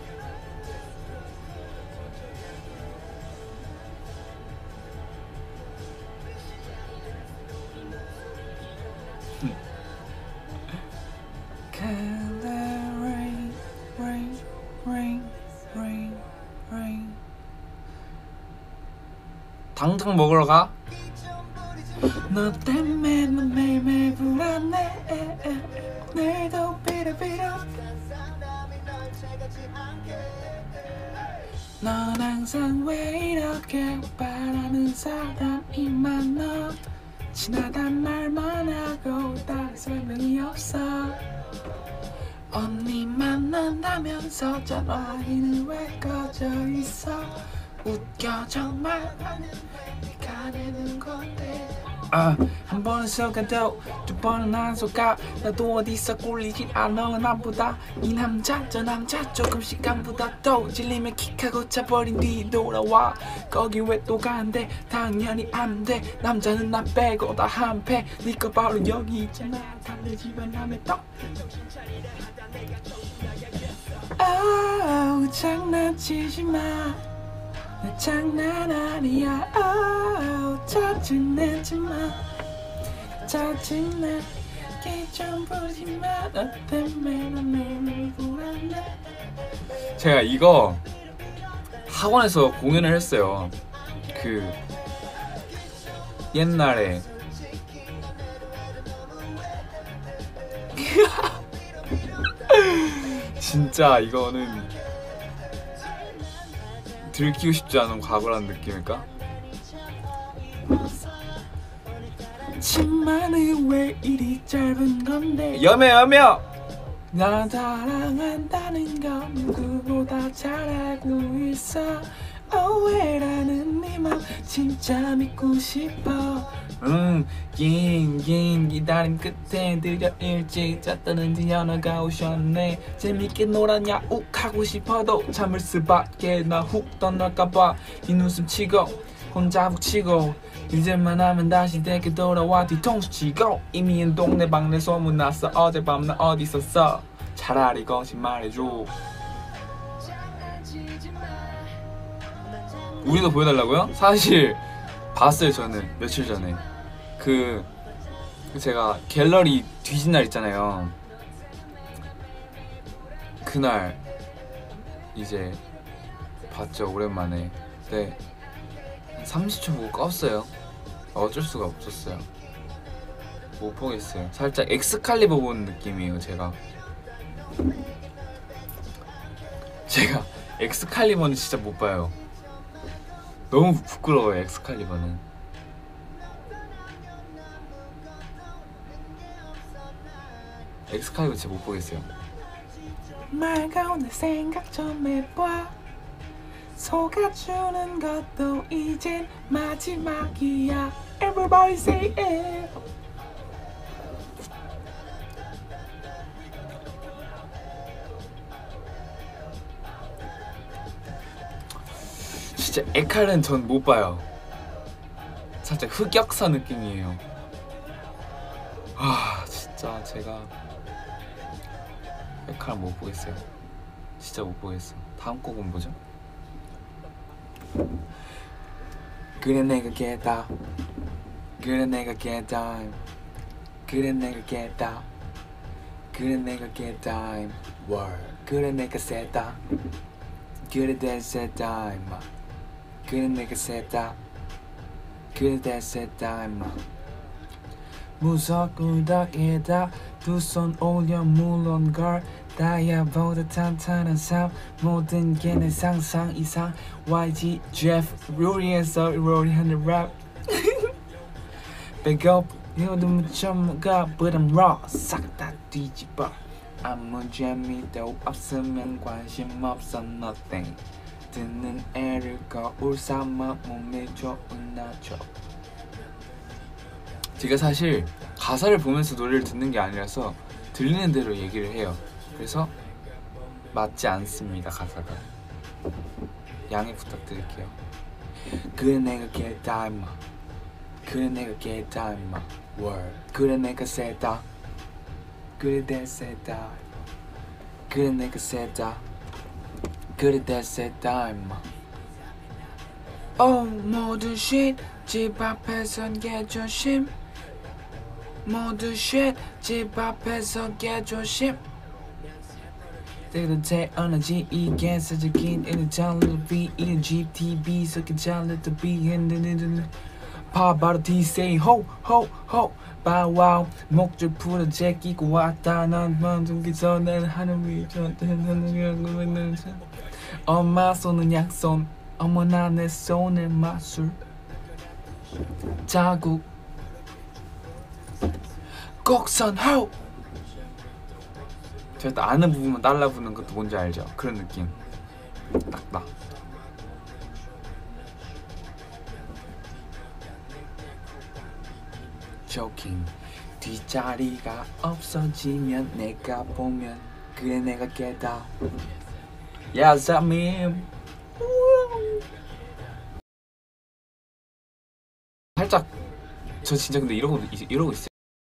당장 먹으러 가. 너 때문에 난 매일매일 불안해. 오늘도 비려비려. 넌 항상 왜 이렇게 바라는 사람이 많아. 지나단 말만 하고 다른 설명이 없어. 언니 만난다면서 전화기는 왜 꺼져 있어. 웃겨 정말 나는 네가 되는 건데. 한 번은 속아도 두 번은 안 속아. 나도 어디서 꿀리진 않아. 나보다 이 남자 저 남자 조금씩 안보다 또 질리면 킥하고 차버린 뒤 돌아와. 거기 왜 또 가는데 당연히 안돼. 남자는 나 빼고 다 한패. 니꺼 바로 여기 있잖아. 달래지만 남의 떡. 장난치지마. 내 장난 아니야. 짜증내지마. 짜증나게 좀 보지마. 너 때문에 난 매일 불안해. 제가 이거 학원에서 공연을 했어요. 그 옛날에 진짜 이거는 들키고 싶지 않은 과거라는 느낌일까? 치마는 왜 이리 짧은 건데. 여며 나 사랑한다는 건 누구보다 잘 알고 있어. 오해라는 네 맘 진짜 믿고 싶어. 긴 기다림 끝에 드디어 일찍 잤다는지 연어가 오셨네. 재밌게 놀았냐 욱 하고 싶어도 참을 수밖에. 나 훅 떠날까봐 긴 웃음 치고 혼자 훅치고 이제만 하면 다시 내게 돌아와 뒤통수 치고. 이미 동네 방네 소문났어. 어젯밤 나 어디 있었어. 차라리 거짓말해줘. 우리도 보여달라고요? 사실 봤어요. 저는 며칠 전에 그 제가 갤러리 뒤진 날 있잖아요. 그날 이제 봤죠. 오랜만에. 네, 30초 보고 껐어요. 어쩔 수가 없었어요. 못 보겠어요. 살짝 엑스칼리버 보는 느낌이에요. 제가 엑스칼리버는 진짜 못 봐요. 너무 부끄러워요. 엑스칼리버는. 엑스카이브 진짜 못 보겠어요. 말 가운데 생각 좀 해봐. 속아주는 것도 이젠 마지막이야. Everybody say it. 진짜 에칼은 전 못 봐요. 살짝 흑역사 느낌이에요. 아 진짜 제가 에칼 못 보겠어요. 진짜 못 보겠어. 다음 곡은 뭐죠? 그래 내가 깨다. 그래 내가 깨다. 그래 내가 깨다. 그래 내가 깨다. 그래 내가 세다. 그래 내 세다 임마. 그래 내가 세다. 그래 내 세다 임마. 무섭구덕에다 두 손 올려 물론걸. 다이아보다 탄탄한 삶 모든 게 내 상상 이상. YG Jeff 요리에서 요리하는 랩. 배고프 요즘 좀 가 but I'm raw. 싹 다 뒤집어. 아무 재미도 없으면 관심 없어 nothing. 듣는 애를 거울 삼아 몸에 좋은 나죠. 제가 사실 가사를 보면서 노래를 듣는 게 아니라서 들리는 대로 얘기를 해요. 그래서 맞지 않습니다 가사가. 양해 부탁드릴게요. 그래 내가 깨다 임마. 그래 내가 깨다 임마. 그래 내가 세다. 그래 내 세다. 그래 내가 세다. 그래 내 세다 임마. 모두 shit 집 앞에선 개조심. 모두 shit 집 앞에서 개조심. 때도 태어나지 이게 사적인 이는 잘라도 B 이는 GTB 섞인 잘라도 B 흔드는 바로 D say ho ho ho 바와우 목줄 풀어 제끼고 왔다 난 만들기 전에 하늘 위 전대는 엄마 손은 양손 어머나 내 손에 마술 자국 곡선 호. 제가 또 아는 부분만 달라 부는 것도 뭔지 알죠? 그런 느낌 딱딱. Joking. 뒷자리가 없어지면 내가 보면 그래 내가 깨다. Yes I mean. 살짝 저 진짜 근데 이러고 있어요.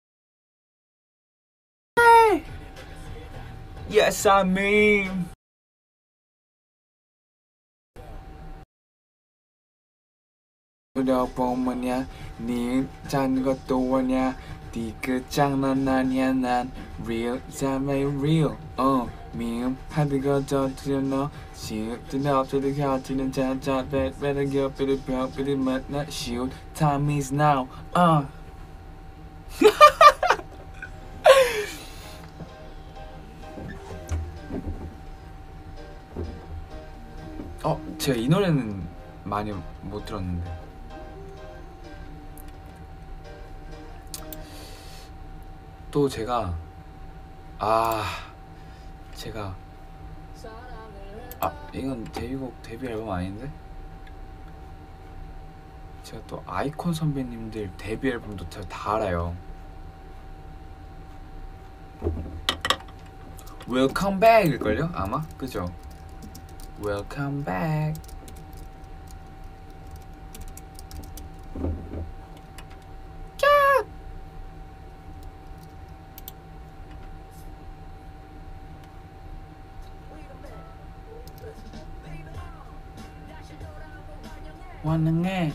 Yes I mean. 물어보면야 네 자는 것도 아냐. 네 끝장난 아니야. 난 real jamais real. 하는 거저 들여넣어 시흡든 없어도 곁이는 잔잔 better get better 벽 better 만나 shoot time is now. 제가 이 노래는 많이 못 들었는데 또 제가 이건 데뷔곡 데뷔 앨범 아닌데 제가 또 아이콘 선배님들 데뷔 앨범도 제가 다 알아요. Welcome Back일걸요? 아마? 그죠? Welcome Back. 완능해.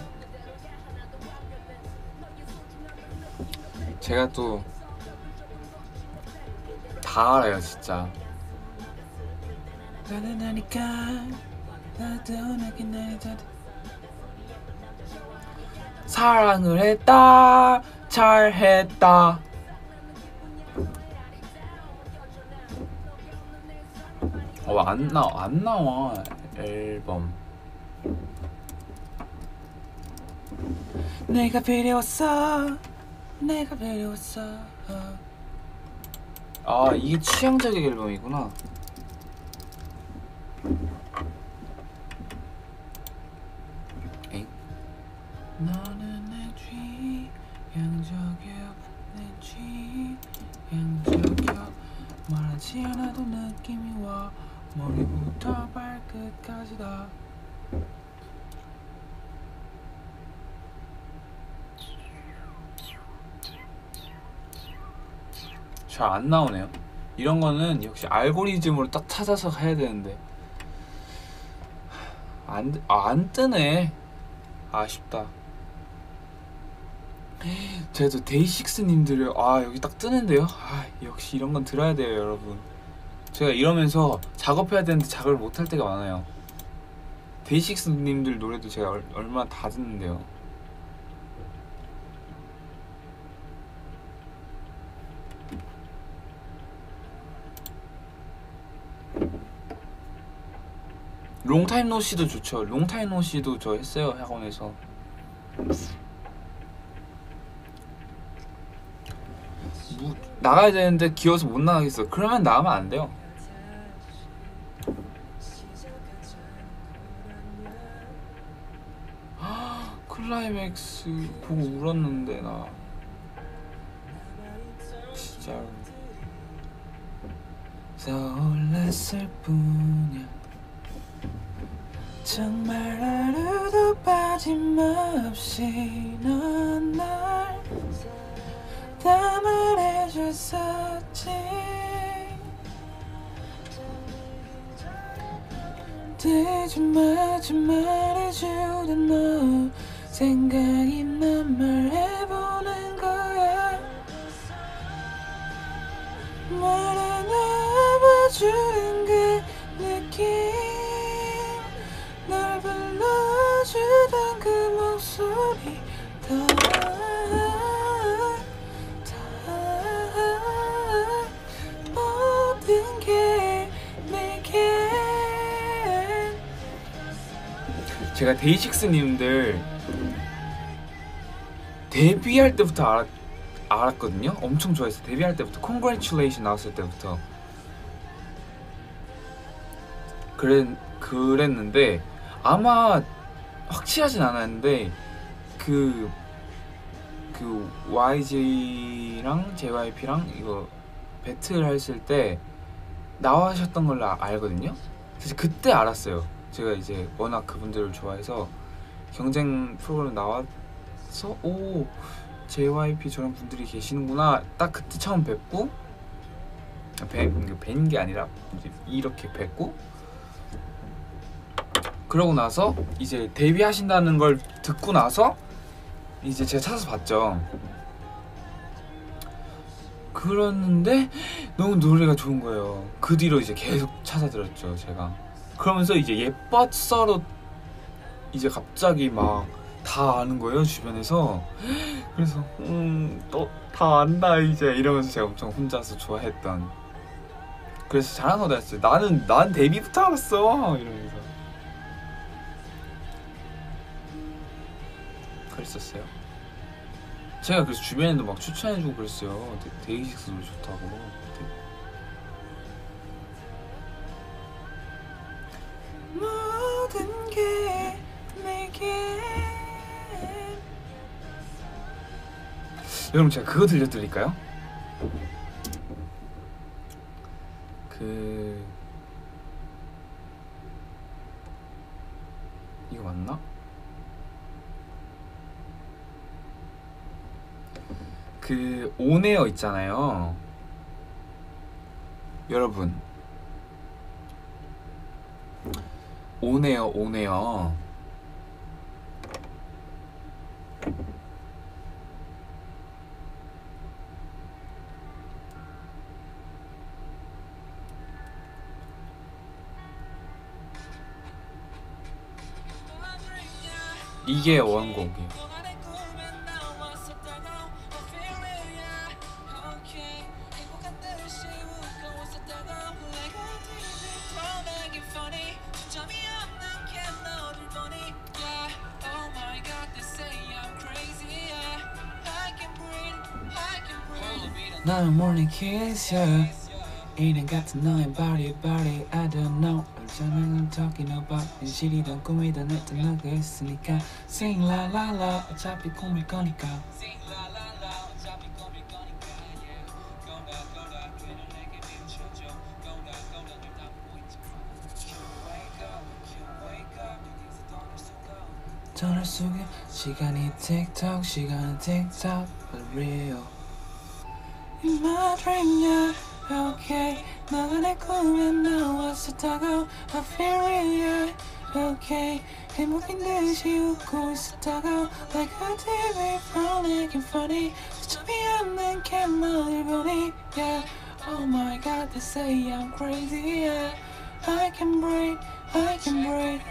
제가 또 다 알아요 진짜. 사랑을 했다 잘했다. 안 나와 앨범. 내가 필요했어. 내가 필요했어. 아 이게 취향적인 앨범이구나. 에잉? 너는 내 취향적이야 내 취향적이야 말하지 않아도 느낌이 와 머리부터 발끝까지 다. 잘 안 나오네요. 이런 거는 역시 알고리즘으로 딱 찾아서 해야 되는데 안 뜨네. 아쉽다. 제가 또 데이식스님들을 여기 딱 뜨는데요. 역시 이런 건 들어야 돼요 여러분. 제가 이러면서 작업해야 되는데 작업을 못 할 때가 많아요. 데이식스님들 노래도 제가 얼마나 다 듣는데요. 롱타임 노씨도 좋죠. 롱타임 노씨도 저 했어요 학원에서. 나가야 되는데 기어서 못 나가겠어. 그러면 나가면 안 돼요. 클라이맥스 보고 울었는데 나 진짜로 설렜을 뿐이야. 정말 하루도 빠짐없이 넌 날 다 말해줬었지. 늦은마저 말해주던 너 생각이 난 말해보는 거야. 말해 나와주는 그 느낌 널 불러주던 그 목소리 모든 게 내게. 제가 데이식스님들 데뷔할 때부터 알았거든요. 엄청 좋아했어요. 데뷔할 때부터 Congratulation 나왔을 때부터 그랬는데 아마 확실하진 않았는데 그 YG랑 JYP랑 이거 배틀 했을 때 나와셨던 걸로 알거든요. 그래서 그때 알았어요. 제가 이제 워낙 그분들을 좋아해서 경쟁 프로그램 나와서 오 JYP 저런 분들이 계시는구나 딱 그때 처음 뵙고 뵌 게 아니라 이렇게 뵙고 그러고 나서 이제 데뷔하신다는 걸 듣고 나서 이제 제가 찾아서 봤죠. 그랬는데 너무 노래가 좋은 거예요. 그 뒤로 이제 계속 찾아 들었죠 제가. 그러면서 이제 예뻤어로 이제 갑자기 막 다 아는 거예요 주변에서. 그래서 또 다 안다 이제 이러면서 제가 엄청 혼자서 좋아했던. 그래서 잘한 거다 했어요. 난 데뷔부터 알았어 이러면서 그랬었어요. 제가 그래서 주변에도 막 추천해주고 그랬어요. 데이식스 노래 좋다고. 모든 게 내게. 여러분 제가 그거 들려드릴까요? 이거 맞나? 온에어 있잖아요 여러분. 온에어 이게 원곡이에요. 나는 morning kiss yeah. 이름 같은 너의 body body I don't know 어쩌면 I'm talking about 현실이든 꿈이든 일단 너가 있으니까 Sing la la la 어차피 꿈일 거니까 전화 속에 시간이 틱톡 시간은 틱톡 But real In my dream yeah Okay 너가 내 꿈에 나왔었다고 I feel real yeah Okay 행복인 듯이 웃고 있었다고 Like a TV from making funny 수첩이 없는 캠을 보니 Yeah Oh my god they say I'm crazy yeah I can breathe I can breathe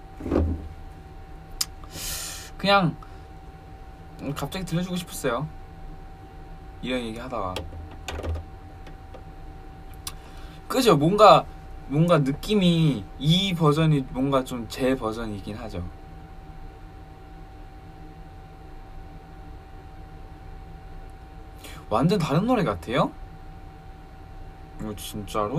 그냥 갑자기 들려주고 싶었어요. 이런 얘기 하다가 그죠? 뭔가 느낌이 이 버전이 뭔가 좀 제 버전이긴 하죠. 완전 다른 노래 같아요? 이거 진짜로?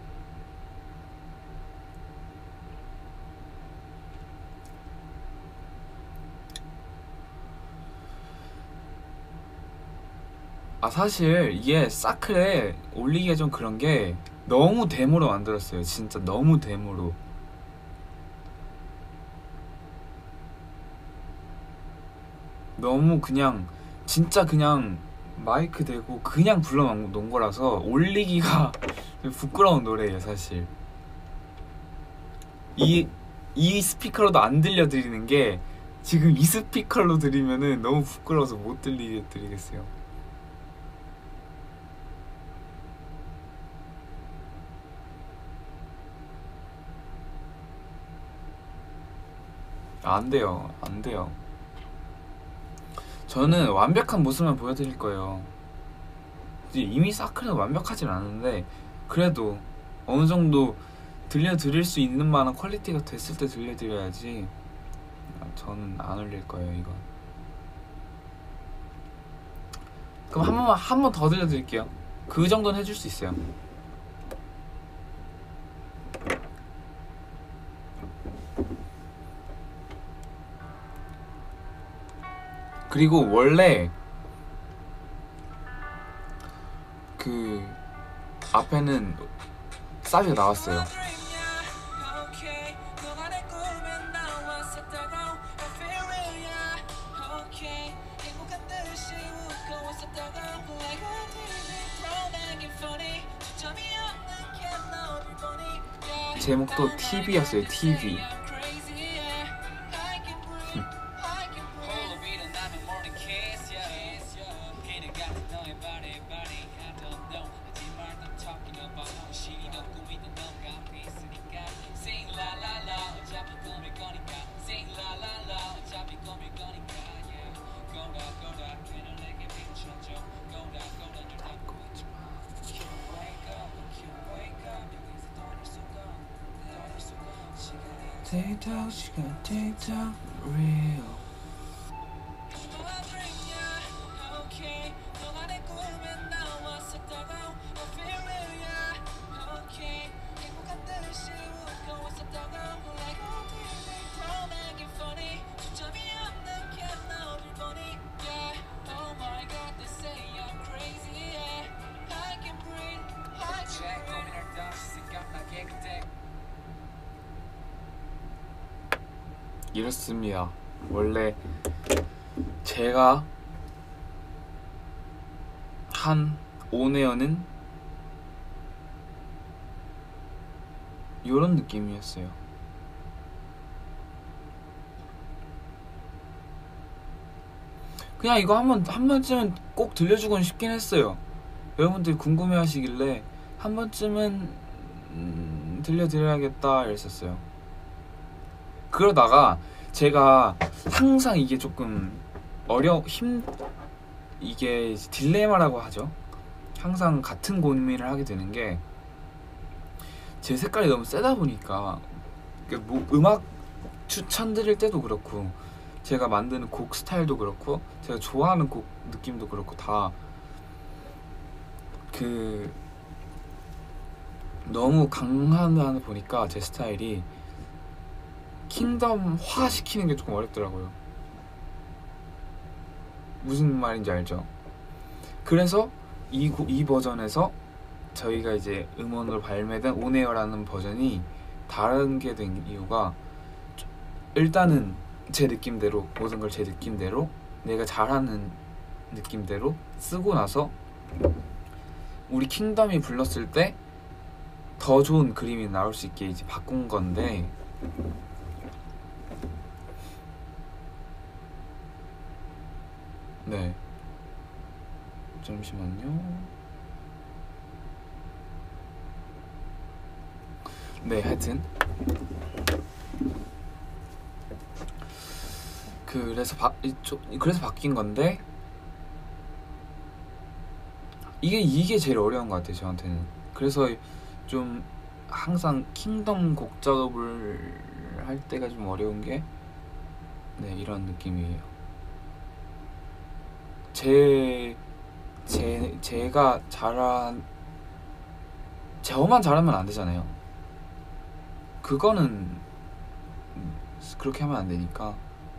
아 사실 이게 사클에 올리기가 좀 그런 게 너무 데모로 만들었어요. 진짜 너무 데모로. 너무 그냥 진짜 그냥 마이크 대고 그냥 불러놓은 거라서 올리기가 부끄러운 노래예요 사실. 이 스피커로도 안 들려드리는 게 지금 이 스피커로 들으면은 너무 부끄러워서 못 드리겠어요. 안 돼요. 저는 완벽한 모습만 보여드릴 거예요. 이미 사클은 완벽하진 않은데 그래도 어느 정도 들려드릴 수 있는 만한 퀄리티가 됐을 때 들려드려야지. 저는 안 올릴 거예요 이건. 그럼 한 번 더 들려드릴게요. 그 정도는 해줄 수 있어요. 그리고 원래 그 앞에는 사비가 나왔어요. 제목도 TV였어요. TV. TikTok 시간 TikTok real 이렇습니다. 원래 제가 한 온에어는 요런 느낌이었어요. 그냥 이거 한 번쯤은 꼭 들려주고는 싶긴 했어요. 여러분들이 궁금해 하시길래 한 번쯤은 들려드려야겠다 이랬었어요. 그러다가 제가 항상 이게 조금 이게 딜레마라고 하죠. 항상 같은 고민을 하게 되는 게 제 색깔이 너무 세다 보니까 뭐 음악 추천 드릴 때도 그렇고 제가 만드는 곡 스타일도 그렇고 제가 좋아하는 곡 느낌도 그렇고 다 그 너무 강하다 보니까 제 스타일이 킹덤화 시키는 게 조금 어렵더라고요. 무슨 말인지 알죠? 그래서 이 버전에서 저희가 이제 음원으로 발매된 온에어라는 버전이 다른 게 된 이유가 일단은 제 느낌대로 모든 걸 제 느낌대로 내가 잘하는 느낌대로 쓰고 나서 우리 킹덤이 불렀을 때 더 좋은 그림이 나올 수 있게 이제 바꾼 건데 네 잠시만요. 네 하여튼 그래서 바뀐 건데 이게 제일 어려운 것 같아요 저한테는. 그래서 좀 항상 킹덤 곡 작업을 할 때가 좀 어려운 게 네 이런 느낌이에요. 제가 저만 잘하면 안 되잖아요. 그거는 그렇게 하면 안 되니까.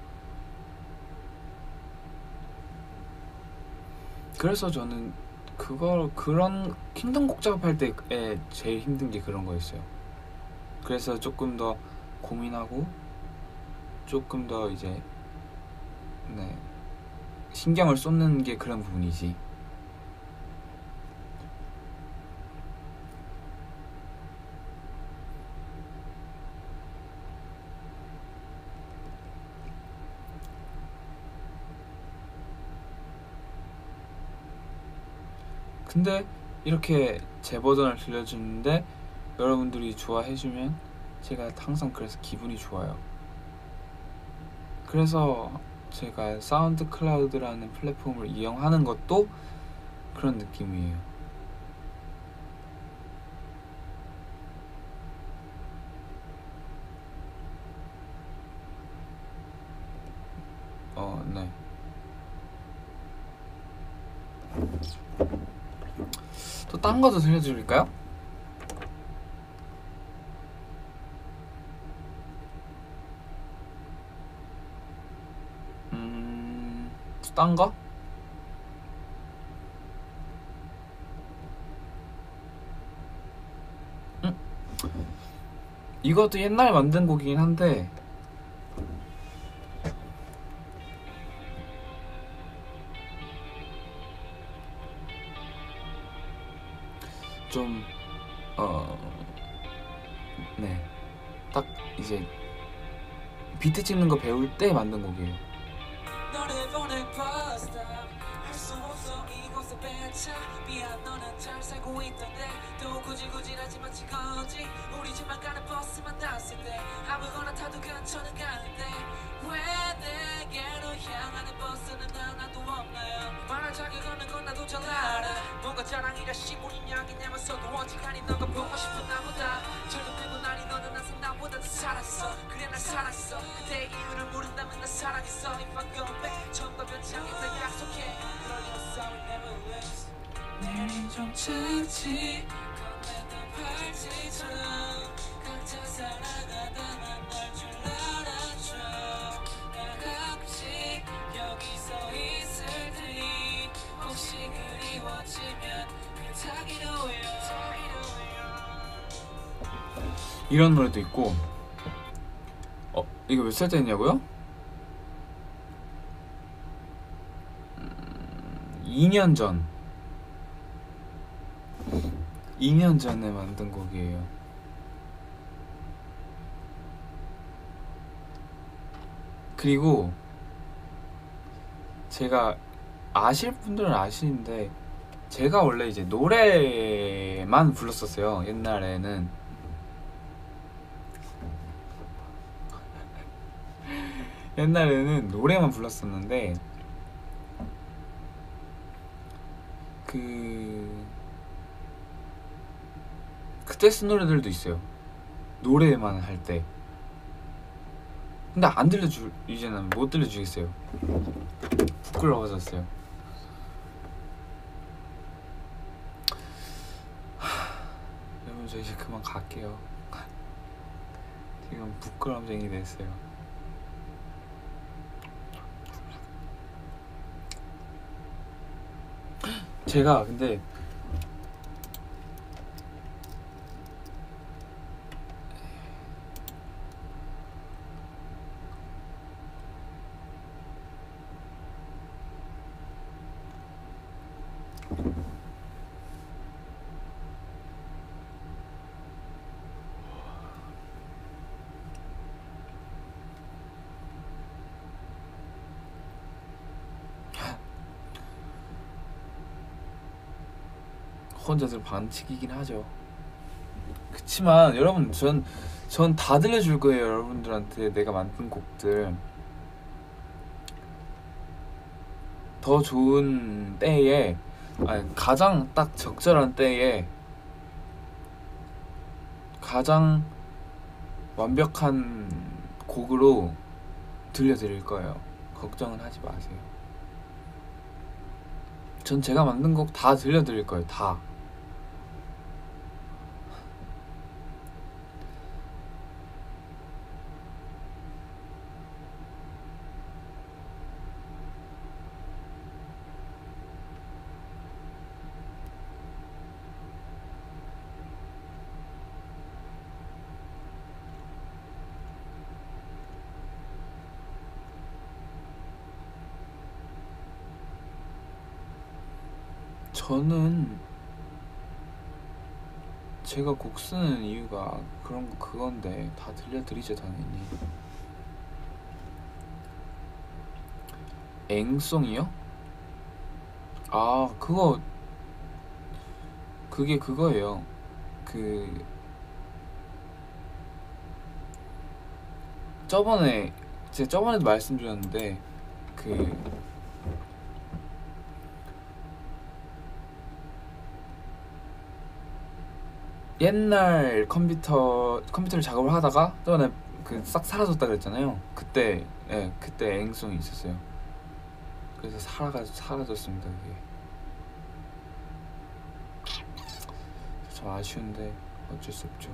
그래서 저는 그런 킹덤 곡 작업할 때 제일 힘든 게 그런 거였어요. 그래서 조금 더 고민하고 조금 더 이제 네 신경을 쏟는 게 그런 부분이지. 근데 이렇게 제 버전을 들려주는데 여러분들이 좋아해주면 제가 항상 그래서 기분이 좋아요. 그래서 제가 사운드 클라우드라는 플랫폼을 이용하는 것도 그런 느낌이에요. 네. 또 딴 것도 들려드릴까요? 딴 거? 이것도 옛날에 만든 곡이긴 한데 좀 네, 딱 이제 비트 찍는 거 배울 때 만든 곡이에요. 너를 보낼 버스탑 할수 없어 이곳에 배차 미안 너는 잘 살고 있던데 또 구질구질하지 마치 거지 우리 집만 가는 버스만 탔을 때 아무거나 타도 근처는 가는데 왜 내게로 향하는 버스는 하나도 없나요 말할 자격 없는 건 나도 잘 알아 뭔가 자랑이라 시무린 양이냐면서도 어지간히 너가 보고 싶은 나보다 절도 들고 나니 너는 항상 나보다 더 살았어 그래 날 살았어 그때 이유를 모른다면 나 사랑했어 If I go back 처음과 변장했다 약속해 그럴 리 없어 we never lose 내일은 좀 작지 건네던 팔찌처럼 각자 살아가다만 널 줄 알아줘 나 가끔씩 여기서 있을 테니 혹시 그리워지면 타기로 해요 이런 노래도 있고 이거 몇 살 때였냐고요? 2년 전에 만든 곡이에요. 그리고 제가 아실 분들은 아시는데 제가 원래 이제 노래만 불렀었어요. 옛날에는 노래만 불렀었는데 그때 쓴 노래들도 있어요. 노래만 할 때. 근데 이제는 못 들려주겠어요. 부끄러워졌어요. 저 이제 그만 갈게요. 지금 부끄럼쟁이 됐어요. 제가 근데 혼자서 반칙이긴 하죠. 그치만 여러분 전 다 들려줄 거예요. 여러분들한테 내가 만든 곡들 더 좋은 때에, 아니 가장 딱 적절한 때에 가장 완벽한 곡으로 들려드릴 거예요. 걱정은 하지 마세요. 전 제가 만든 곡 다 들려드릴 거예요. 다. 저는 제가 곡 쓰는 이유가 그건데 다 들려드리죠 당연히. 앵송이요? 아 그게 그거예요. 제가 저번에도 말씀드렸는데 옛날 컴퓨터를 작업을 하다가 저번에 싹 사라졌다 그랬잖아요. 그때 앵송이 있었어요. 그래서 사라졌습니다. 그게 좀 아쉬운데 어쩔 수 없죠.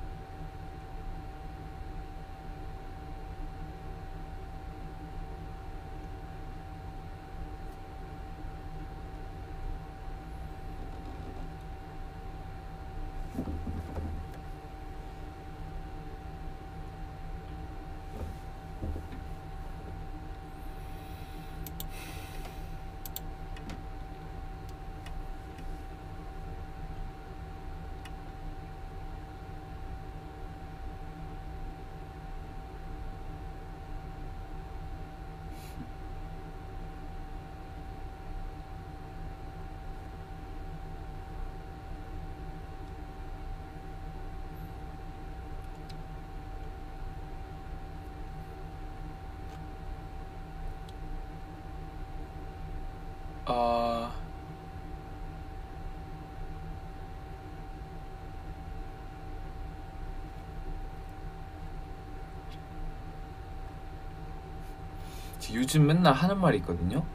요즘 맨날 하는 말이 있거든요.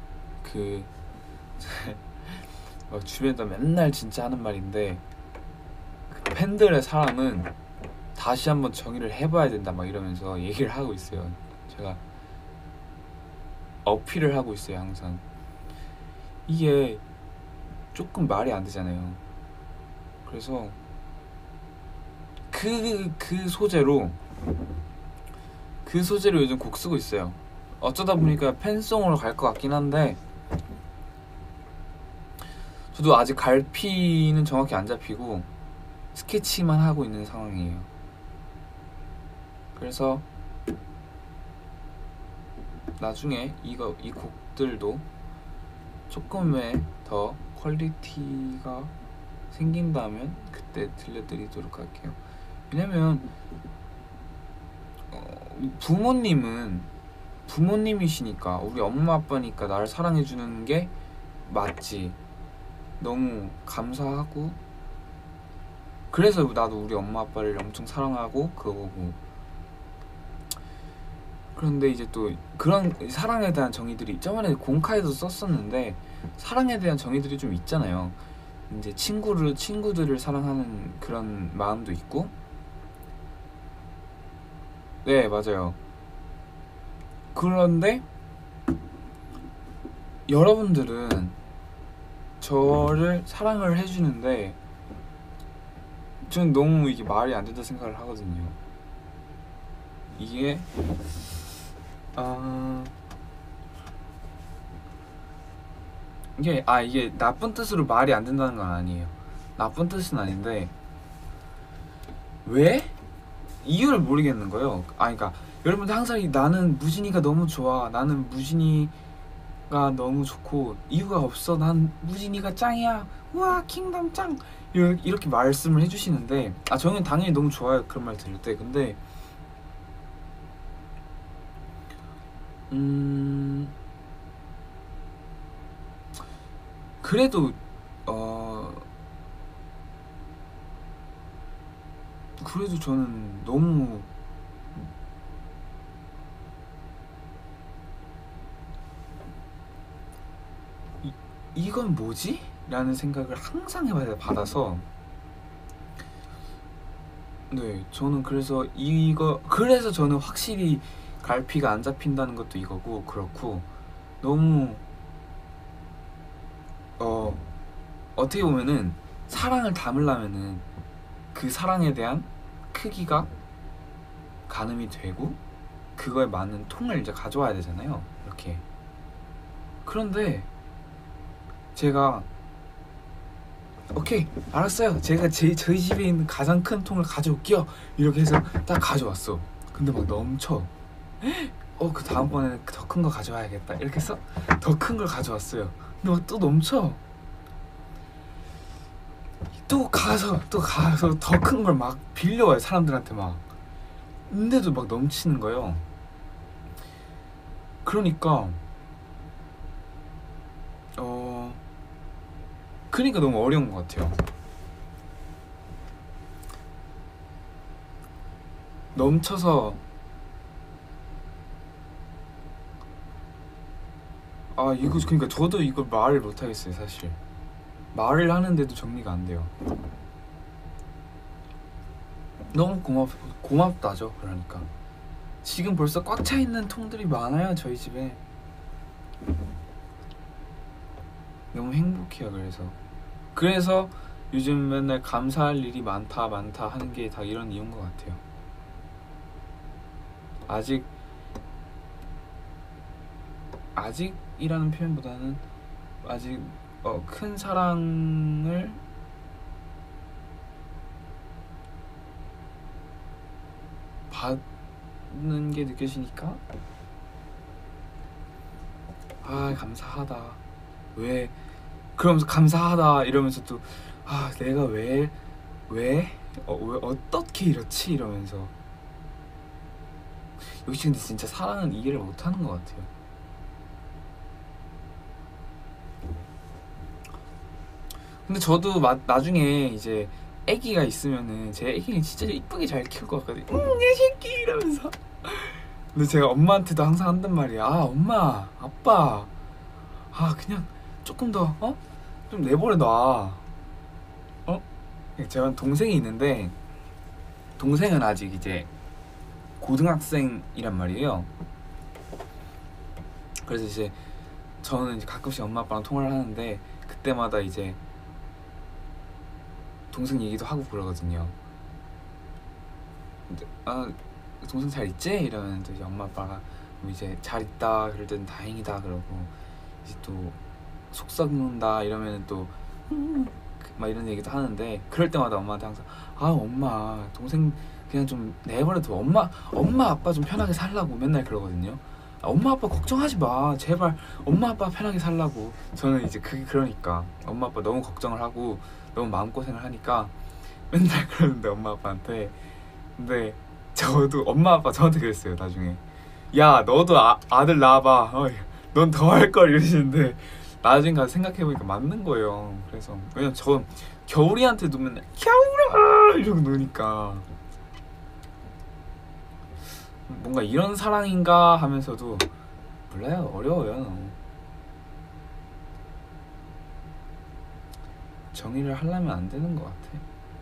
주변에서 맨날 진짜 하는 말인데, 팬들의 사랑은 다시 한번 정의를 해봐야 된다 막 이러면서 얘기를 하고 있어요. 제가 어필을 하고 있어요 항상. 이게 조금 말이 안 되잖아요. 그래서 그 소재로 요즘 곡 쓰고 있어요. 어쩌다 보니까 팬송으로 갈 것 같긴 한데, 저도 아직 갈피는 정확히 안 잡히고 스케치만 하고 있는 상황이에요. 그래서 나중에 이 곡들도 조금의 더 퀄리티가 생긴다면 그때 들려드리도록 할게요. 왜냐면 부모님이시니까, 우리 엄마 아빠니까 나를 사랑해주는 게 맞지. 너무 감사하고, 그래서 나도 우리 엄마 아빠를 엄청 사랑하고 그거고. 그런데 이제 또 그런 사랑에 대한 정의들이 저번에 공카에도 썼었는데, 사랑에 대한 정의들이 좀 있잖아요. 이제 친구들을 사랑하는 그런 마음도 있고. 네, 맞아요. 그런데 여러분들은 저를 사랑을 해주는데 저는 너무 이게 말이 안 된다 생각을 하거든요. 이게 이게 나쁜 뜻으로 말이 안 된다는 건 아니에요. 나쁜 뜻은 아닌데 왜? 이유를 모르겠는 거예요. 그러니까 여러분들 항상 나는 무진이가 너무 좋아, 나는 무진이가 너무 좋고 이유가 없어, 난 무진이가 짱이야, 우와 킹덤 짱, 이렇게 말씀을 해주시는데 저는 당연히 너무 좋아요, 그런 말 들을 때. 근데 그래도 그래도 저는 너무 이건 뭐지? 라는 생각을 항상 받아서 네, 저는 그래서 그래서 저는 확실히 갈피가 안 잡힌다는 것도 이거고, 그렇고 너무 어떻게 보면은 사랑을 담으려면은 그 사랑에 대한 크기가 가늠이 되고 그거에 맞는 통을 이제 가져와야 되잖아요, 이렇게. 그런데 제가 오케이 알았어요, 제가 저희 집에 있는 가장 큰 통을 가져올게요, 이렇게 해서 딱 가져왔어. 근데 막 넘쳐. 그 다음번에는 더 큰 거 가져와야겠다, 이렇게 해서 더 큰 걸 가져왔어요. 근데 막 또 넘쳐. 또 가서 더 큰 걸 막 빌려와요, 사람들한테 막. 근데도 막 넘치는 거예요. 그러니까 너무 어려운 것 같아요. 넘쳐서 그러니까 저도 이걸 말을 못 하겠어요, 사실. 말을 하는데도 정리가 안 돼요. 너무 고맙다죠. 그러니까 지금 벌써 꽉 차 있는 통들이 많아요, 저희 집에. 너무 행복해요. 그래서 요즘 맨날 감사할 일이 많다 하는 게 다 이런 이유인 것 같아요. 아직이라는 표현보다는 아직 큰 사랑을 받는 게 느껴지니까 감사하다. 왜 그러면서 감사하다 이러면서 또 내가 왜 어떻게 이렇지 이러면서. 역시 근데 진짜 사랑은 이해를 못하는 것 같아요. 근데 저도 나중에 이제 애기가 있으면은 제 애기는 진짜 이쁘게 잘 키울 것 같거든요. 내 새끼 이러면서. 근데 제가 엄마한테도 항상 한단 말이야. 엄마, 아빠, 그냥 조금 더 좀 내버려 놔. 제가 동생이 있는데 동생은 아직 이제 고등학생이란 말이에요. 그래서 이제 저는 이제 가끔씩 엄마 아빠랑 통화를 하는데 그때마다 이제 동생 얘기도 하고 그러거든요. 근데, 동생 잘 있지? 이러면 또 이제 엄마 아빠가 뭐 이제 잘 있다 그럴 때는 다행이다 그러고, 이제 또 속썩는다 이러면 또 막 이런 얘기도 하는데, 그럴 때마다 엄마한테 항상 엄마 동생 그냥 좀 내버려둬. 엄마 아빠 좀 편하게 살라고 맨날 그러거든요. 엄마 아빠 걱정하지 마, 제발 엄마 아빠 편하게 살라고. 저는 이제 그러니까 엄마 아빠 너무 걱정을 하고 너무 마음고생을 하니까 맨날 그러는데 엄마 아빠한테. 근데 저도 엄마 아빠 저한테 그랬어요, 나중에. 야 너도 아들 낳아봐, 넌 더 할걸 이러시는데 나중에 가서 생각해보니까 맞는 거예요. 그래서 왜냐면 저 겨울이한테도 맨날 겨울아 이러고 노니까 뭔가 이런 사랑인가 하면서도 몰라요, 어려워요. 정의를 하려면 안 되는 것 같아.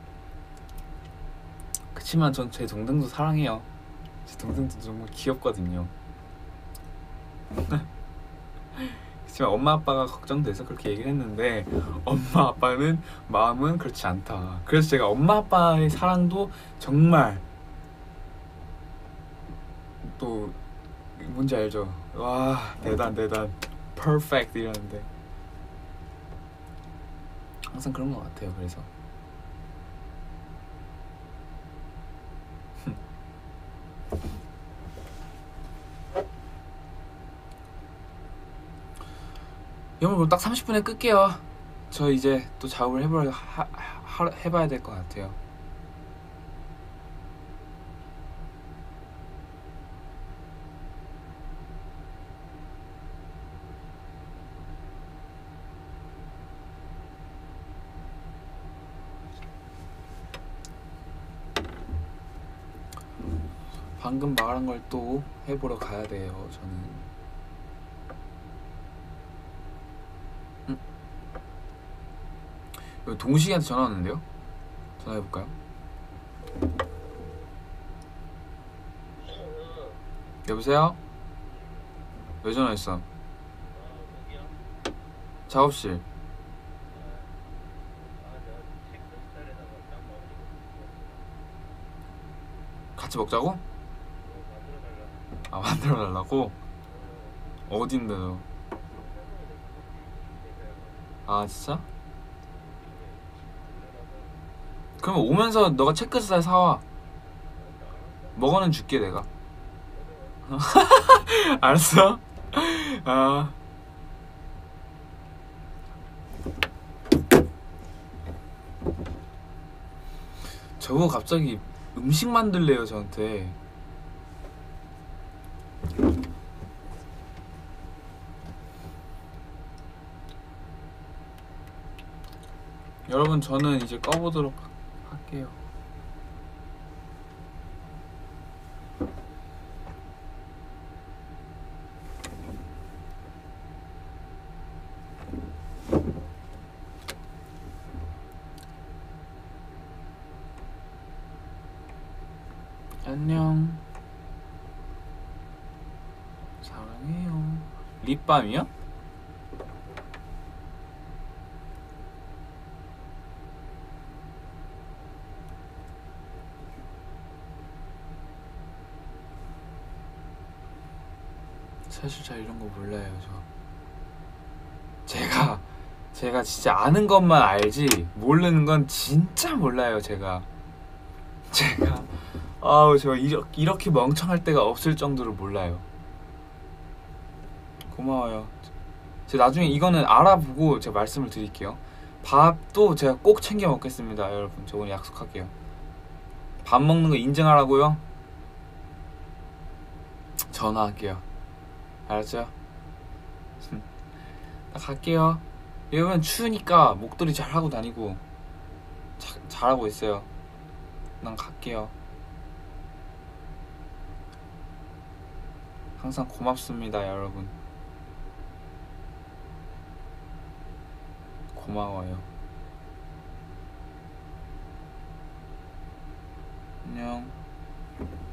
그치만 전 제 동생도 사랑해요. 제 동생도 정말 귀엽거든요. 그치만 엄마 아빠가 걱정돼서 그렇게 얘기를 했는데 엄마 아빠는 마음은 그렇지 않다. 그래서 제가 엄마 아빠의 사랑도 정말 또 뭔지 알죠? 와 대단 perfect 이러는데 항상 그런 것 같아요. 그래서 여러분 딱 30분에 끌게요. 저 이제 또 작업을 해봐야 될 것 같아요. 방금 말한 걸 또 해보러 가야 돼요. 저는 동식이한테 전화 왔는데요? 전화해볼까요? 여보세요? 왜 전화했어? 작업실. 같이 먹자고? 아 만들어달라고? 어딘데 너? 아 진짜? 그럼 오면서 너가 체크살 사와. 먹어는 줄게 내가. 알았어? 아 저거 갑자기 음식 만들래요 저한테. 여러분 저는 이제 꺼보도록 할게요. 안녕. 사랑해요. 립밤이요? 사실 잘 이런 거 몰라요 저. 제가 진짜 아는 것만 알지 모르는 건 진짜 몰라요 제가. 아우 저 이렇게 멍청할 때가 없을 정도로 몰라요. 고마워요. 제가 나중에 이거는 알아보고 제가 말씀을 드릴게요. 밥도 제가 꼭 챙겨 먹겠습니다 여러분. 저 오늘 약속할게요. 밥 먹는 거 인증하라고요? 전화할게요. 알았죠? 나 갈게요. 여러분 추우니까 목도리 잘 하고 다니고 잘하고 있어요. 난 갈게요. 항상 고맙습니다 여러분. 고마워요. 안녕.